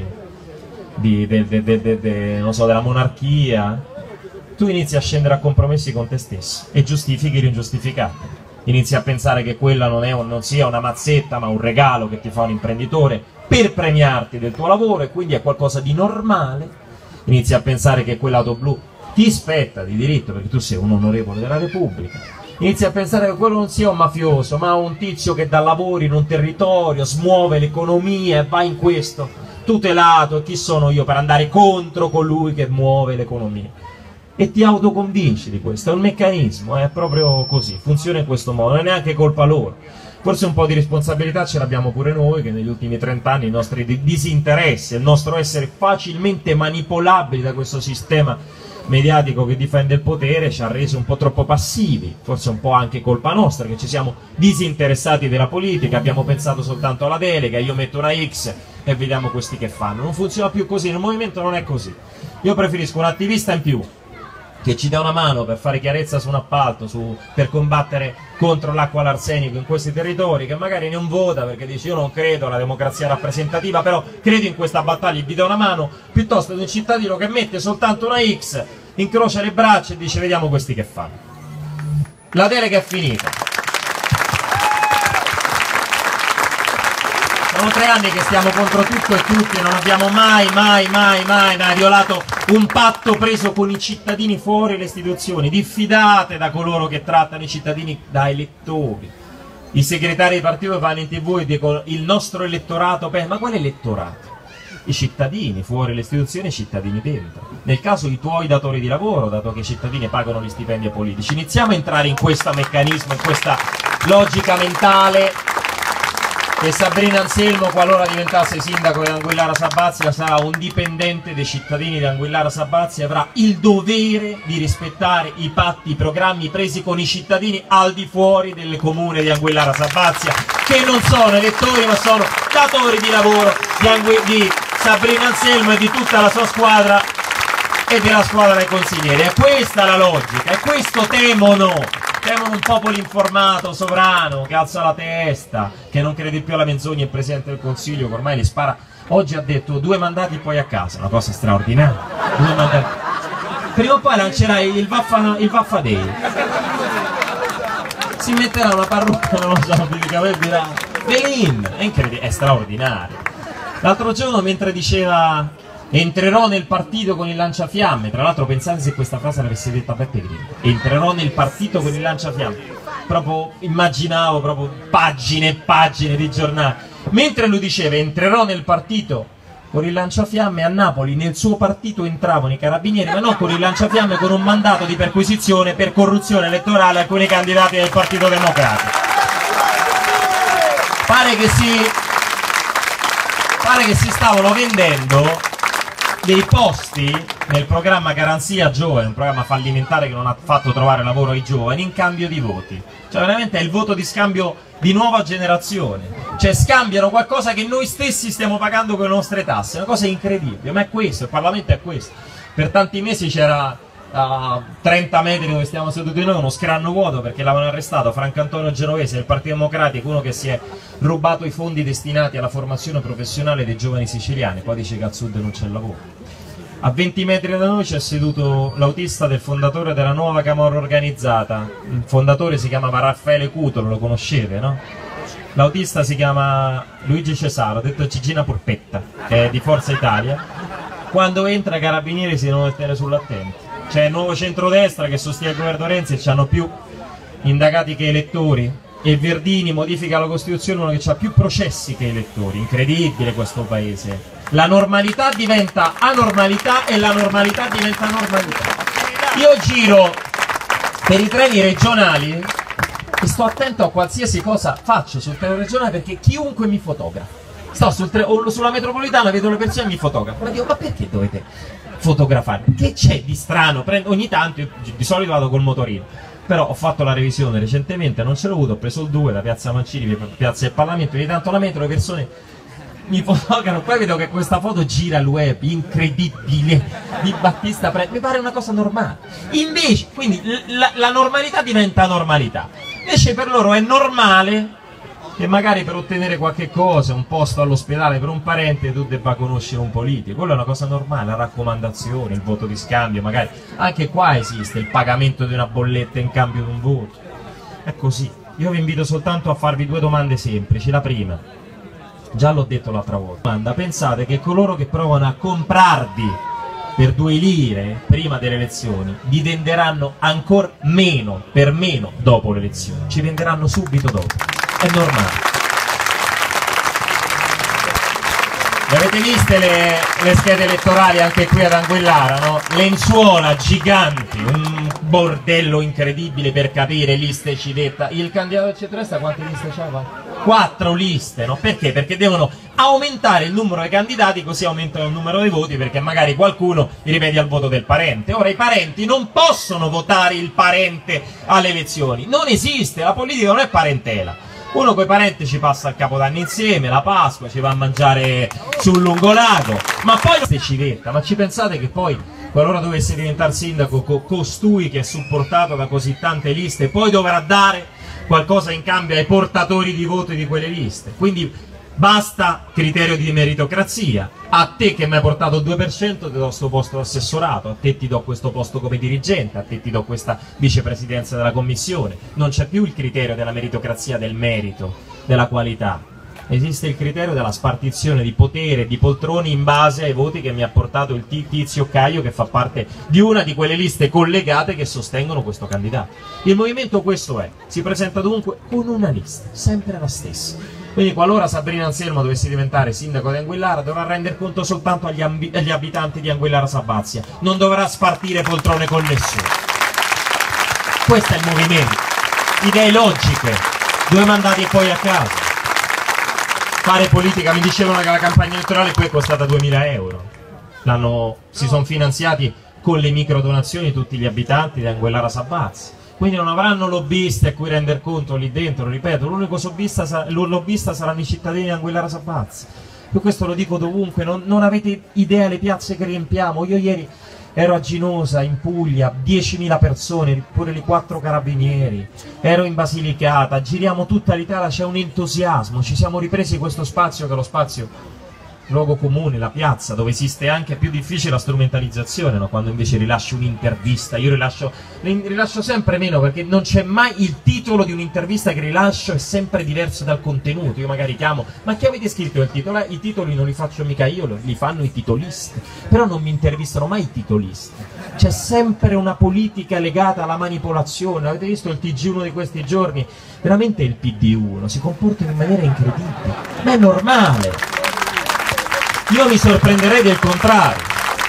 non so, della monarchia, tu inizi a scendere a compromessi con te stesso e giustifichi l'ingiustificabile. Inizi a pensare che quella non sia una mazzetta ma un regalo che ti fa un imprenditore per premiarti del tuo lavoro, e quindi è qualcosa di normale. Inizi a pensare che quell'auto blu ti spetta di diritto perché tu sei un onorevole della Repubblica. Inizi a pensare che quello non sia un mafioso ma un tizio che dà lavoro in un territorio, smuove l'economia e va in questo tutelato. Chi sono io per andare contro colui che muove l'economia? E ti autoconvinci di questo, è un meccanismo, è proprio così, funziona in questo modo, non è neanche colpa loro. Forse un po' di responsabilità ce l'abbiamo pure noi, che negli ultimi 30 anni i nostri disinteressi, il nostro essere facilmente manipolabili da questo sistema mediatico che difende il potere ci ha resi un po' troppo passivi, forse un po' anche colpa nostra, che ci siamo disinteressati della politica, abbiamo pensato soltanto alla delega, io metto una X e vediamo questi che fanno. Non funziona più così, nel movimento non è così. Io preferisco un attivista in più che ci dà una mano per fare chiarezza su un appalto, per combattere contro l'acqua all'arsenico in questi territori, che magari non vota perché dice io non credo alla democrazia rappresentativa, però credo in questa battaglia e vi do una mano, piuttosto di un cittadino che mette soltanto una X, incrocia le braccia e dice vediamo questi che fanno. La delega è finita. Sono 3 anni che stiamo contro tutto e tutti e non abbiamo mai violato un patto preso con i cittadini fuori le istituzioni. Diffidate da coloro che trattano i cittadini da elettori. I segretari di partito vanno in TV e dicono il nostro elettorato, ma quale elettorato? I cittadini fuori le istituzioni e i cittadini dentro. Nel caso i tuoi datori di lavoro, dato che i cittadini pagano gli stipendi ai politici. Iniziamo a entrare in questo meccanismo, in questa logica mentale che Sabrina Anselmo, qualora diventasse sindaco di Anguillara Sabazia, sarà un dipendente dei cittadini di Anguillara Sabazia e avrà il dovere di rispettare i patti, i programmi presi con i cittadini al di fuori del comune di Anguillara Sabazia, che non sono elettori ma sono datori di lavoro di Sabrina Anselmo e di tutta la sua squadra e della squadra dei consiglieri. È questa la logica, è questo temono un popolo informato, sovrano, che alza la testa, che non crede più alla menzogna. Il Presidente del Consiglio che ormai li spara. Oggi ha detto 2 mandati e poi a casa, una cosa straordinaria. 2 mandati. Prima o poi lancerai il Vaffa Day. Si metterà una parrucca, non lo so, di capelli, dirà Belin, è incredibile, è straordinario. L'altro giorno mentre diceva entrerò nel partito con il lanciafiamme, tra l'altro pensate se questa frase l'avesse detta Beppe Grillo, entrerò nel partito con il lanciafiamme, proprio immaginavo proprio pagine e pagine di giornali, mentre lui diceva entrerò nel partito con il lanciafiamme, a Napoli nel suo partito entravano i carabinieri, ma non con il lanciafiamme, con un mandato di perquisizione per corruzione elettorale a alcuni candidati del Partito Democratico. Pare che si stavano vendendo dei posti nel programma Garanzia Giovani, un programma fallimentare che non ha fatto trovare lavoro ai giovani, in cambio di voti. Cioè veramente è il voto di scambio di nuova generazione. Cioè scambiano qualcosa che noi stessi stiamo pagando con le nostre tasse. È una cosa incredibile, ma è questo, il Parlamento è questo. Per tanti mesi c'era a 30 metri dove stiamo seduti noi uno scranno vuoto perché l'avevano arrestato Franco Antonio Genovese del Partito Democratico, uno che si è rubato i fondi destinati alla formazione professionale dei giovani siciliani, poi dice che al sud non c'è lavoro. A 20 metri da noi c'è seduto l'autista del fondatore della nuova Camorra Organizzata. Il fondatore si chiamava Raffaele Cutolo, lo conoscete, no? L'autista si chiama Luigi Cesaro, detto Cigina Purpetta, che è di Forza Italia. Quando entra i carabinieri si devono mettere sull'attenti. C'è il nuovo centrodestra che sostiene il governo Renzi e c'hanno più indagati che elettori. E Verdini modifica la Costituzione, uno che ha più processi che elettori. Incredibile questo paese. La normalità diventa anormalità e la normalità diventa normalità. Io giro per i treni regionali e sto attento a qualsiasi cosa faccio sul treno regionale perché chiunque mi fotografa. Sto sulla metropolitana, vedo le persone e mi fotografano. Ma dico, ma perché dovete fotografare? Che c'è di strano? Ogni tanto, io di solito vado col motorino. Però ho fatto la revisione recentemente, non ce l'ho avuto, ho preso il 2 da Piazza Mancini, Piazza del Parlamento, ogni tanto la metro, le persone mi fotografano, poi vedo che questa foto gira al web, incredibile, di Battista Preti, mi pare una cosa normale. Invece, quindi la normalità diventa normalità. Invece per loro è normale che magari per ottenere qualche cosa, un posto all'ospedale per un parente, tu debba conoscere un politico. Quello è una cosa normale, la raccomandazione, il voto di scambio, magari anche qua esiste il pagamento di una bolletta in cambio di un voto. È così. Io vi invito soltanto a farvi 2 domande semplici. La prima, già l'ho detto l'altra volta, pensate che coloro che provano a comprarvi per 2 lire prima delle elezioni vi venderanno ancora meno, per meno dopo le elezioni, ci venderanno subito dopo. È normale. Le avete viste le schede elettorali anche qui ad Anguillara, no? Lenzuola giganti, un bordello incredibile per capire, liste civetta. Il candidato del centrodestra quante liste c'aveva? 4 liste, no? Perché? Perché devono aumentare il numero dei candidati, così aumentano il numero dei voti, perché magari qualcuno rimedia al voto del parente. Ora i parenti non possono votare il parente alle elezioni, non esiste, la politica non è parentela. Uno coi parenti ci passa il Capodanno insieme, la Pasqua, ci va a mangiare sul lungolago, ma poi se civetta, ma ci pensate che poi qualora dovesse diventare sindaco costui che è supportato da così tante liste poi dovrà dare qualcosa in cambio ai portatori di voti di quelle liste? Quindi basta criterio di meritocrazia. A te che mi hai portato il 2% ti do sto posto d'assessorato, a te ti do questo posto come dirigente, a te ti do questa vicepresidenza della commissione. Non c'è più il criterio della meritocrazia, del merito, della qualità. Esiste il criterio della spartizione di potere, di poltroni in base ai voti che mi ha portato il Tizio Caio, che fa parte di una di quelle liste collegate che sostengono questo candidato. Il movimento questo è, si presenta dunque con una lista, sempre la stessa. Quindi qualora Sabrina Anselmo dovesse diventare sindaco di Anguillara dovrà rendere conto soltanto agli abitanti di Anguillara Sabazia, non dovrà spartire poltrone con nessuno. Questo è il movimento. Idee logiche, 2 mandati e poi a casa. Fare politica, mi dicevano che la campagna elettorale qui è costata 2000 euro. Si sono finanziati con le micro donazioni tutti gli abitanti di Anguillara Sabazia. Quindi non avranno lobbisti a cui render conto lì dentro, ripeto, l'unico lobbista saranno i cittadini di Anguillara Sabazia. Io questo lo dico dovunque, non avete idea le piazze che riempiamo. Io ieri ero a Ginosa, in Puglia, 10.000 persone, pure i 4 carabinieri, ero in Basilicata, giriamo tutta l'Italia, c'è un entusiasmo, ci siamo ripresi questo spazio che è lo spazio luogo comune, la piazza, dove esiste anche più difficile la strumentalizzazione, no? Quando invece rilasci un'intervista, io rilascio sempre meno, perché non c'è mai il titolo di un'intervista che rilascio, è sempre diverso dal contenuto. Io magari chiamo, ma chi avete scritto il titolo? I titoli non li faccio mica io, li fanno i titolisti, però non mi intervistano mai i titolisti. C'è sempre una politica legata alla manipolazione. Avete visto il TG1 di questi giorni? Veramente il PD1 si comporta in maniera incredibile, ma è normale. Io mi sorprenderei del contrario.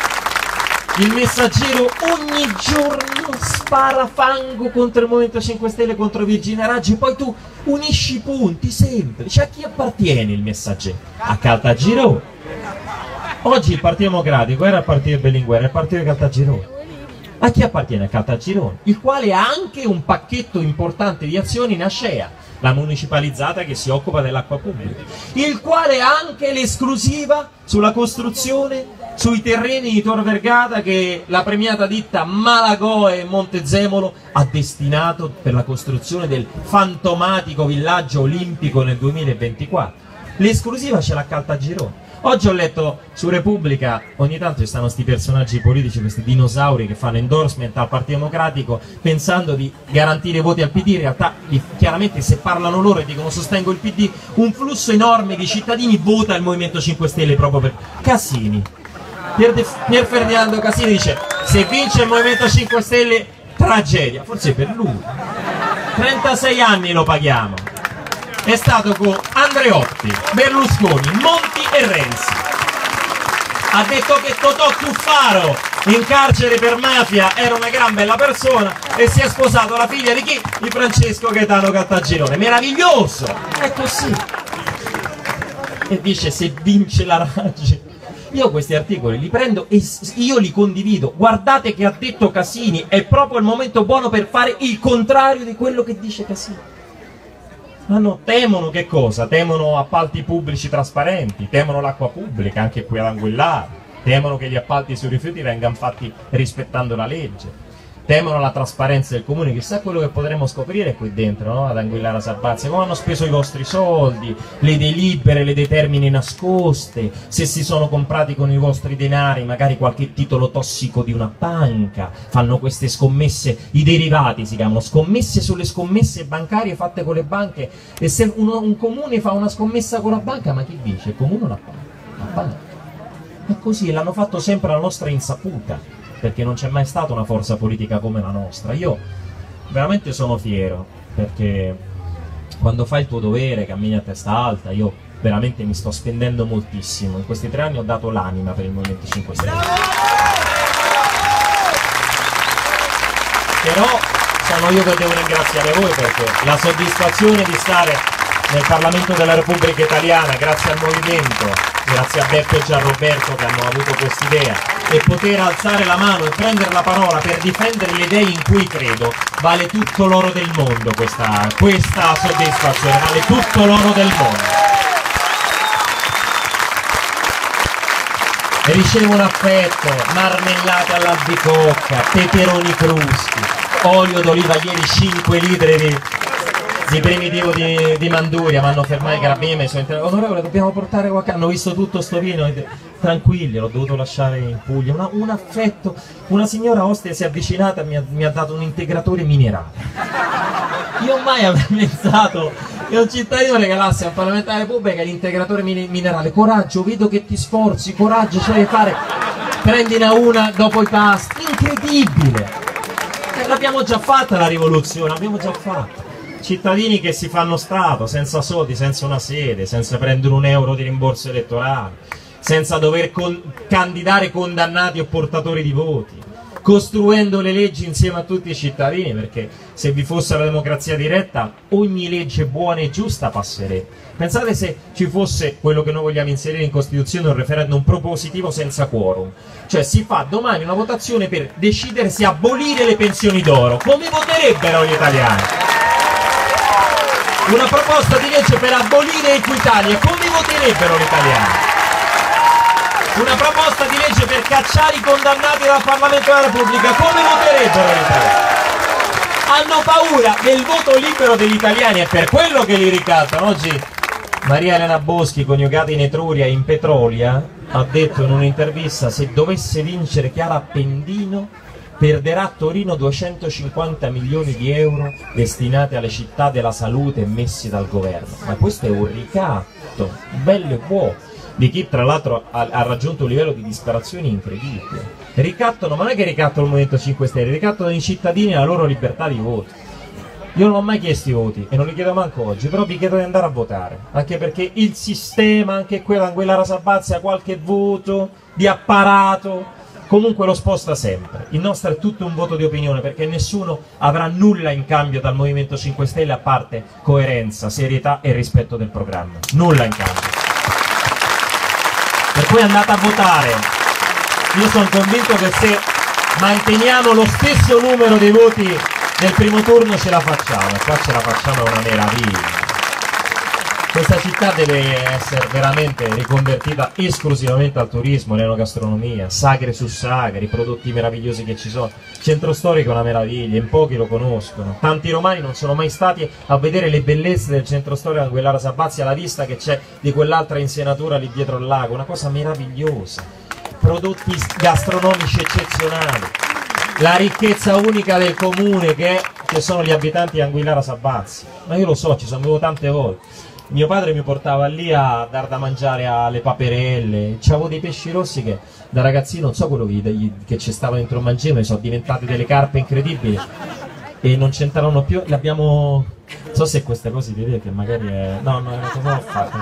Il Messaggero ogni giorno spara fango contro il Movimento 5 Stelle, contro Virginia Raggi, poi tu unisci i punti semplici. A chi appartiene il Messaggero? A Caltagirone. Oggi il Partito Democratico era il partito di Berlinguer, è il partito di Caltagirone. A chi appartiene? A Caltagirone, il quale ha anche un pacchetto importante di azioni in Ascea, la municipalizzata che si occupa dell'acqua pubblica, il quale ha anche l'esclusiva sulla costruzione sui terreni di Tor Vergata che la premiata ditta Malagoe Montezemolo ha destinato per la costruzione del fantomatico villaggio olimpico nel 2024. L'esclusiva ce l'ha Caltagirone. Oggi ho letto su Repubblica, ogni tanto ci stanno questi personaggi politici, questi dinosauri che fanno endorsement al Partito Democratico pensando di garantire voti al PD. In realtà chiaramente se parlano loro e dicono sostengo il PD, un flusso enorme di cittadini vota il Movimento 5 Stelle proprio per Casini. Pier Ferdinando Casini dice se vince il Movimento 5 Stelle tragedia, forse per lui. 36 anni lo paghiamo. È stato con Andreotti, Berlusconi, Monti e Renzi. Ha detto che Totò Cuffaro in carcere per mafia era una gran bella persona e si è sposato la figlia di chi? Di Francesco Gaetano Caltagirone. Meraviglioso! È così. E dice se vince la Raggi. Io questi articoli li prendo e io li condivido. Guardate che ha detto Casini, è proprio il momento buono per fare il contrario di quello che dice Casini. Ma no, temono che cosa? Temono appalti pubblici trasparenti, temono l'acqua pubblica anche qui ad Anguillara, temono che gli appalti sui rifiuti vengano fatti rispettando la legge, temono la trasparenza del comune. Chissà quello che potremo scoprire qui dentro, no? Ad Anguillara Sabazia, come hanno speso i vostri soldi, le delibere, le determine nascoste, se si sono comprati con i vostri denari magari qualche titolo tossico di una banca, fanno queste scommesse, i derivati si chiamano, scommesse sulle scommesse bancarie fatte con le banche. E se un comune fa una scommessa con la banca, ma chi vince? Il comune o la banca? La banca. È così, e l'hanno fatto sempre alla nostra insaputa, perché non c'è mai stata una forza politica come la nostra. Io veramente sono fiero, perché quando fai il tuo dovere, cammini a testa alta, io veramente mi sto spendendo moltissimo. In questi 3 anni ho dato l'anima per il Movimento 5 Stelle. Però sono io che devo ringraziare voi, perché la soddisfazione di stare nel Parlamento della Repubblica Italiana, grazie al movimento, grazie a Beppe e Gianroberto che hanno avuto quest'idea, e poter alzare la mano e prendere la parola per difendere le idee in cui credo, vale tutto l'oro del mondo questa soddisfazione, vale tutto l'oro del mondo. E ricevo un affetto, marmellate all'albicocca, peperoni cruschi, olio d'oliva ieri 5 litri di primitivo di Manduria, mi hanno fermato i carabinieri, mi sono interrogato, onorevole, dobbiamo portare qualche, hanno visto tutto sto vino, tranquilli, l'ho dovuto lasciare in Puglia, un affetto, una signora Ostia si è avvicinata e mi ha dato un integratore minerale. Io mai avrei pensato che un cittadino regalasse al parlamentare della Repubblica l'integratore minerale. Coraggio, vedo che ti sforzi, coraggio, ce l'hai fare, prendina una dopo i pasti, incredibile. L'abbiamo già fatta la rivoluzione, l'abbiamo già fatta. Cittadini che si fanno Stato senza soldi, senza una sede, senza prendere un euro di rimborso elettorale, senza dover candidare condannati o portatori di voti, costruendo le leggi insieme a tutti i cittadini, perché se vi fosse la democrazia diretta ogni legge buona e giusta passerebbe. Pensate se ci fosse quello che noi vogliamo inserire in Costituzione, un referendum propositivo senza quorum, cioè si fa domani una votazione per decidere se abolire le pensioni d'oro, come voterebbero gli italiani? Una proposta di legge per abolire Equitalia, come voterebbero gli italiani? Una proposta di legge per cacciare i condannati dal Parlamento della Repubblica, come voterebbero gli italiani? Hanno paura del voto libero degli italiani, è per quello che li ricattano. Oggi Maria Elena Boschi, coniugata in Etruria e in Petrolia, ha detto in un'intervista: se dovesse vincere Chiara Appendino perderà a Torino 250 milioni di euro destinati alle città della salute messi dal governo. Ma questo è un ricatto bello e buono di chi tra l'altro ha raggiunto un livello di disperazione incredibile. Ricattano, ma non è che ricattano il Movimento 5 Stelle, ricattano i cittadini e la loro libertà di voto. Io non ho mai chiesto i voti e non li chiedo manco oggi, però vi chiedo di andare a votare, anche perché il sistema, anche quella Anguillara Sabazzi, ha qualche voto di apparato, comunque lo sposta sempre. Il nostro è tutto un voto di opinione, perché nessuno avrà nulla in cambio dal Movimento 5 Stelle a parte coerenza, serietà e rispetto del programma. Nulla in cambio. Per cui andate a votare. Io sono convinto che se manteniamo lo stesso numero di voti del primo turno ce la facciamo, e qua ce la facciamo, è una meraviglia. Questa città deve essere veramente riconvertita esclusivamente al turismo, all'enogastronomia, sagre su sagre, i prodotti meravigliosi che ci sono. Il centro storico è una meraviglia, in pochi lo conoscono. Tanti romani non sono mai stati a vedere le bellezze del centro storico di Anguillara Sabazzi, alla vista che c'è di quell'altra insenatura lì dietro al lago, una cosa meravigliosa. Prodotti gastronomici eccezionali, la ricchezza unica del comune che sono gli abitanti di Anguillara Sabazzi. Ma io lo so, ci sono venuto tante volte. Mio padre mi portava lì a dar da mangiare alle paperelle, c'avevo dei pesci rossi che da ragazzino, non so quello che ci stava dentro il mangime, sono diventate delle carpe incredibili e non c'entravano più, le abbiamo... non so se queste cose di dire che magari è... no, cosa ho fatto?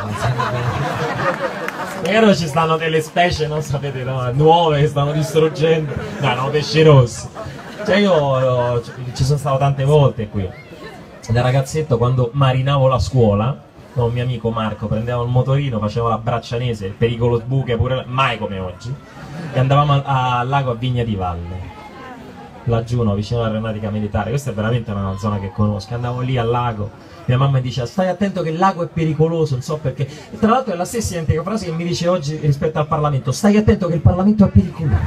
Magari ci stanno delle specie, non sapete, no, nuove che stanno distruggendo, no, erano pesci rossi. Cioè io ci sono stato tante volte qui, da ragazzetto quando marinavo la scuola, con un mio amico Marco, prendevamo il motorino, facevamo la Braccianese, il pericolo sbuche pure, mai come oggi, e andavamo al lago a Vigna di Valle, laggiù, no, vicino all'aeronautica militare. Questa è veramente una zona che conosco. Andavo lì al lago, mia mamma mi diceva stai attento che il lago è pericoloso, non so perché, e tra l'altro è la stessa identica frase che mi dice oggi rispetto al Parlamento: stai attento che il Parlamento è pericoloso.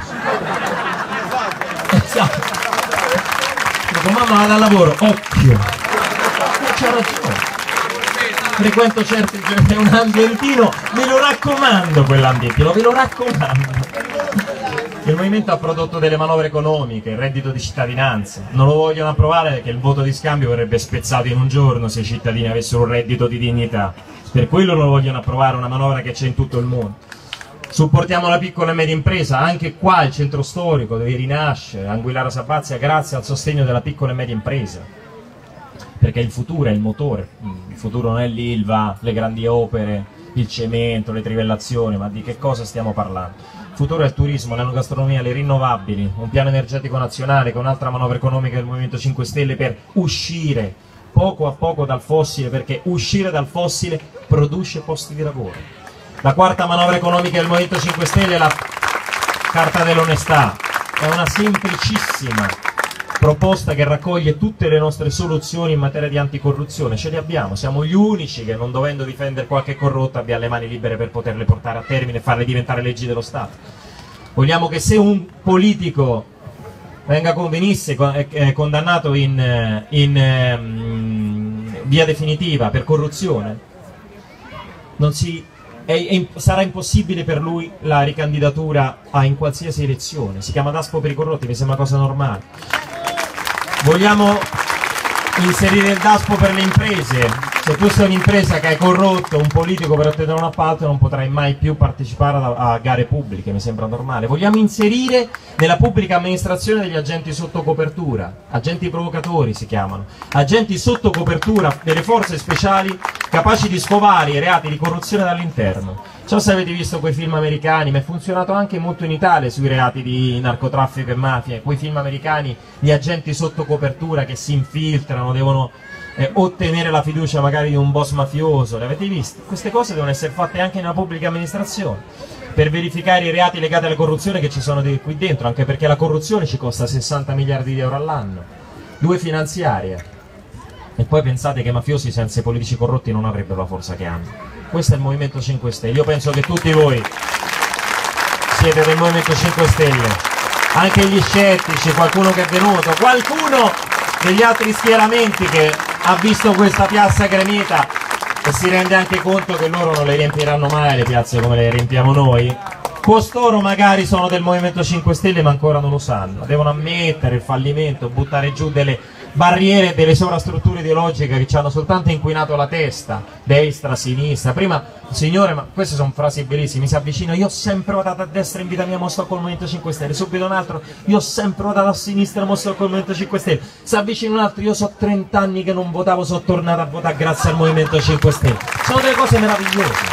Esatto. Dico, mamma, vado al lavoro, occhio, c'ha ragione. Frequento certo un ambientino, ve lo raccomando, quell'ambientino, ve lo raccomando. Il movimento ha prodotto delle manovre economiche, il reddito di cittadinanza, non lo vogliono approvare perché il voto di scambio verrebbe spezzato in un giorno se i cittadini avessero un reddito di dignità, per quello non lo vogliono approvare, una manovra che c'è in tutto il mondo. Supportiamo la piccola e media impresa, anche qua il centro storico deve rinascere, Anguillara Sabazia, grazie al sostegno della piccola e media impresa, perché il futuro è il motore, il futuro non è l'Ilva, le grandi opere, il cemento, le trivellazioni, ma di che cosa stiamo parlando? Il futuro è il turismo, l'enogastronomia, le rinnovabili, un piano energetico nazionale con un'altra manovra economica del Movimento 5 Stelle per uscire poco a poco dal fossile, perché uscire dal fossile produce posti di lavoro. La quarta manovra economica del Movimento 5 Stelle è la Carta dell'Onestà, è una semplicissima proposta che raccoglie tutte le nostre soluzioni in materia di anticorruzione. Ce le abbiamo, siamo gli unici che, non dovendo difendere qualche corrotto, abbiamo le mani libere per poterle portare a termine e farle diventare leggi dello Stato. Vogliamo che se un politico venisse condannato in via definitiva per corruzione, sarà impossibile per lui la ricandidatura in qualsiasi elezione. Si chiama Daspo per i corrotti, mi sembra una cosa normale. Vogliamo inserire il Daspo per le imprese. Se tu sei un'impresa che hai corrotto un politico per ottenere un appalto, non potrai mai più partecipare a gare pubbliche, mi sembra normale. Vogliamo inserire nella pubblica amministrazione degli agenti sotto copertura, agenti provocatori si chiamano, agenti sotto copertura delle forze speciali capaci di scovare i reati di corruzione dall'interno. Non so se avete visto quei film americani, ma è funzionato anche molto in Italia sui reati di narcotraffico e mafia, quei film americani, gli agenti sotto copertura che si infiltrano, devono ottenere la fiducia magari di un boss mafioso. Le avete viste? Queste cose devono essere fatte anche nella pubblica amministrazione per verificare i reati legati alla corruzione che ci sono qui dentro, anche perché la corruzione ci costa 60 miliardi di euro all'anno, 2 finanziarie, e poi pensate che i mafiosi senza i politici corrotti non avrebbero la forza che hanno. Questo è il Movimento 5 Stelle. Io penso che tutti voi siete del Movimento 5 Stelle, anche gli scettici, qualcuno che è venuto, qualcuno degli altri schieramenti che ha visto questa piazza gremita e si rende anche conto che loro non le riempiranno mai le piazze come le riempiamo noi. Costoro magari sono del Movimento 5 Stelle ma ancora non lo sanno, devono ammettere il fallimento, buttare giù delle barriere, delle sovrastrutture ideologiche che ci hanno soltanto inquinato la testa, destra, sinistra. Prima, signore, ma queste sono frasi bellissime, mi si avvicina, io ho sempre votato a destra in vita mia, mo sto col Movimento 5 Stelle, subito un altro, io ho sempre votato a sinistra, mo sto col Movimento 5 Stelle, si avvicina un altro, io so 30 anni che non votavo, sono tornato a votare grazie al Movimento 5 Stelle. Sono delle cose meravigliose.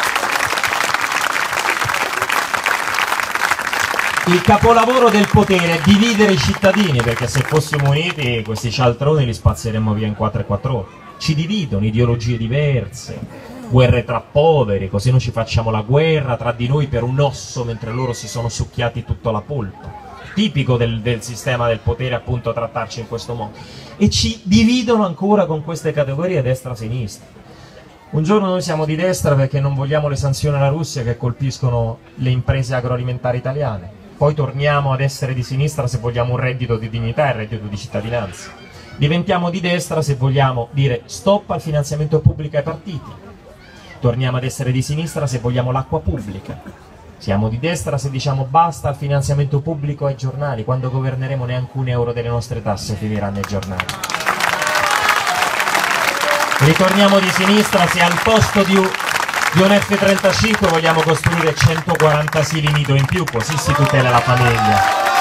Il capolavoro del potere è dividere i cittadini, perché se fossimo uniti questi cialtroni li spazzeremmo via in 4 e 4 ore. Ci dividono ideologie diverse, guerre tra poveri, così noi ci facciamo la guerra tra di noi per un osso mentre loro si sono succhiati tutta la polpa. Tipico del sistema del potere, appunto, trattarci in questo modo. E ci dividono ancora con queste categorie destra-sinistra. Un giorno noi siamo di destra perché non vogliamo le sanzioni alla Russia che colpiscono le imprese agroalimentari italiane. Poi torniamo ad essere di sinistra se vogliamo un reddito di dignità e il reddito di cittadinanza. Diventiamo di destra se vogliamo dire stop al finanziamento pubblico ai partiti. Torniamo ad essere di sinistra se vogliamo l'acqua pubblica. Siamo di destra se diciamo basta al finanziamento pubblico ai giornali. Quando governeremo neanche un euro delle nostre tasse finirà nei giornali. Ritorniamo di sinistra se al posto di un F-35 vogliamo costruire 140 asili nido in più, così si tutela la famiglia.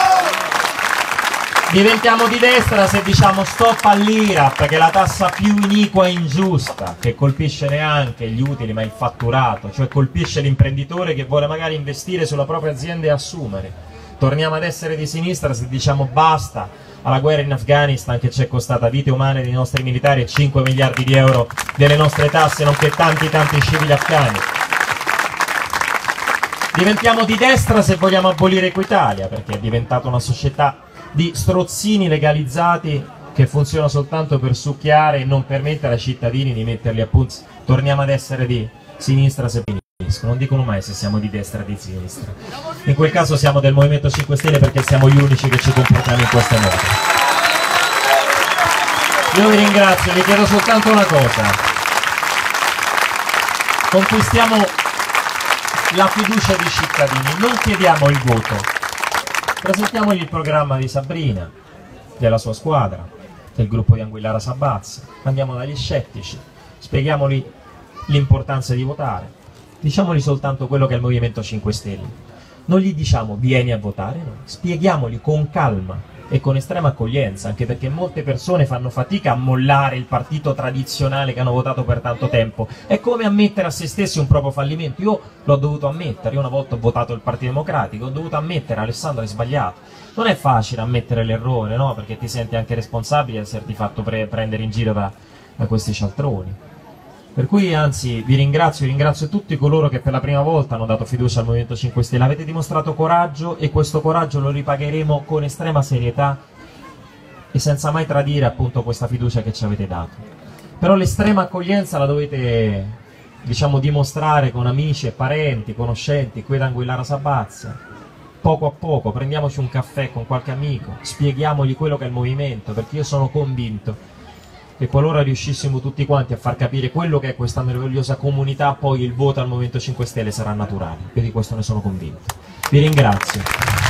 Diventiamo di destra se diciamo stop all'IRAP, che è la tassa più iniqua e ingiusta, che colpisce neanche gli utili ma il fatturato, cioè colpisce l'imprenditore che vuole magari investire sulla propria azienda e assumere. Torniamo ad essere di sinistra se diciamo basta alla guerra in Afghanistan, che ci è costata vite umane dei nostri militari e 5 miliardi di euro delle nostre tasse, nonché tanti civili afghani. Diventiamo di destra se vogliamo abolire Equitalia, perché è diventata una società di strozzini legalizzati che funziona soltanto per succhiare e non permettere ai cittadini di metterli a punto. Torniamo ad essere di sinistra se non dicono mai se siamo di destra o di sinistra. In quel caso siamo del Movimento 5 Stelle perché siamo gli unici che ci comportiamo in questo modo. Io vi ringrazio, vi chiedo soltanto una cosa: conquistiamo la fiducia dei cittadini, non chiediamo il voto, presentiamogli il programma di Sabrina, della sua squadra, del gruppo di Anguillara Sabazzi, andiamo dagli scettici, spieghiamoli l'importanza di votare. Diciamogli soltanto quello che è il Movimento 5 Stelle. Non gli diciamo vieni a votare, no. Spieghiamogli con calma e con estrema accoglienza, anche perché molte persone fanno fatica a mollare il partito tradizionale che hanno votato per tanto tempo. È come ammettere a se stessi un proprio fallimento. Io l'ho dovuto ammettere, io una volta ho votato il Partito Democratico, ho dovuto ammettere: Alessandro, hai sbagliato. Non è facile ammettere l'errore, no? Perché ti senti anche responsabile di esserti fatto prendere in giro da questi cialtroni. Per cui anzi vi ringrazio tutti coloro che per la prima volta hanno dato fiducia al Movimento 5 Stelle. Avete dimostrato coraggio e questo coraggio lo ripagheremo con estrema serietà e senza mai tradire appunto questa fiducia che ci avete dato. Però l'estrema accoglienza la dovete, diciamo, dimostrare con amici e parenti, conoscenti qui ad Anguillara Sabazia. Poco a poco prendiamoci un caffè con qualche amico, spieghiamogli quello che è il movimento, perché io sono convinto che qualora riuscissimo tutti quanti a far capire quello che è questa meravigliosa comunità, poi il voto al Movimento 5 Stelle sarà naturale. Io di questo ne sono convinto. Vi ringrazio.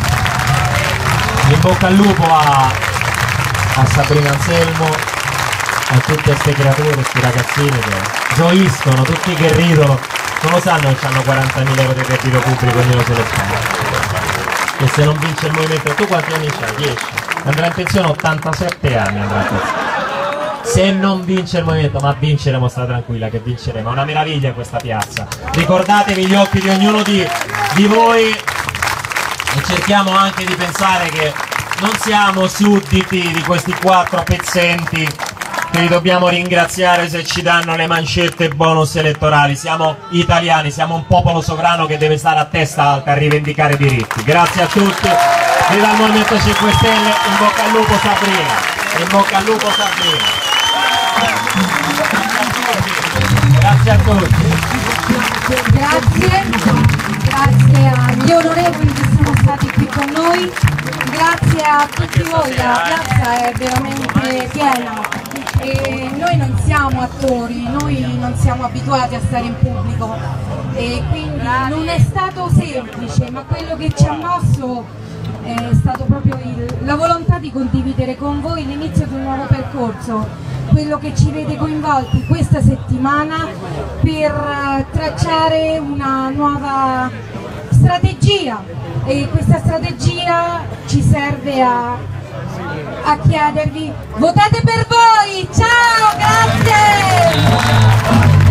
In bocca al lupo a Sabrina Anselmo, a tutte queste creature, questi ragazzini che gioiscono, tutti che ridono. Non lo sanno che hanno 40.000 euro di reddito pubblico ognuno se lo fa. E se non vince il movimento, tu quanti anni c'hai? 10? Andrà in pensione 87 anni, andrà in pensione. Se non vince il movimento, ma vinceremo, sta tranquilla che vinceremo. È una meraviglia questa piazza. Ricordatevi gli occhi di ognuno di voi e cerchiamo anche di pensare che non siamo sudditi di questi 4 pezzenti che li dobbiamo ringraziare se ci danno le mancette e bonus elettorali. Siamo italiani, siamo un popolo sovrano che deve stare a testa alta a rivendicare diritti. Grazie a tutti, viva il Movimento 5 Stelle, in bocca al lupo Sabrina, in bocca al lupo Sabrina. Grazie a tutti. Grazie agli onorevoli che sono stati qui con noi, grazie a tutti voi, la piazza è veramente piena e noi non siamo attori, noi non siamo abituati a stare in pubblico e quindi non è stato semplice, ma quello che ci ha mosso è stato proprio la volontà di condividere con voi l'inizio di un nuovo percorso, quello che ci vede coinvolti questa settimana per tracciare una nuova strategia e questa strategia ci serve a chiedervi: votate per voi! Ciao, grazie!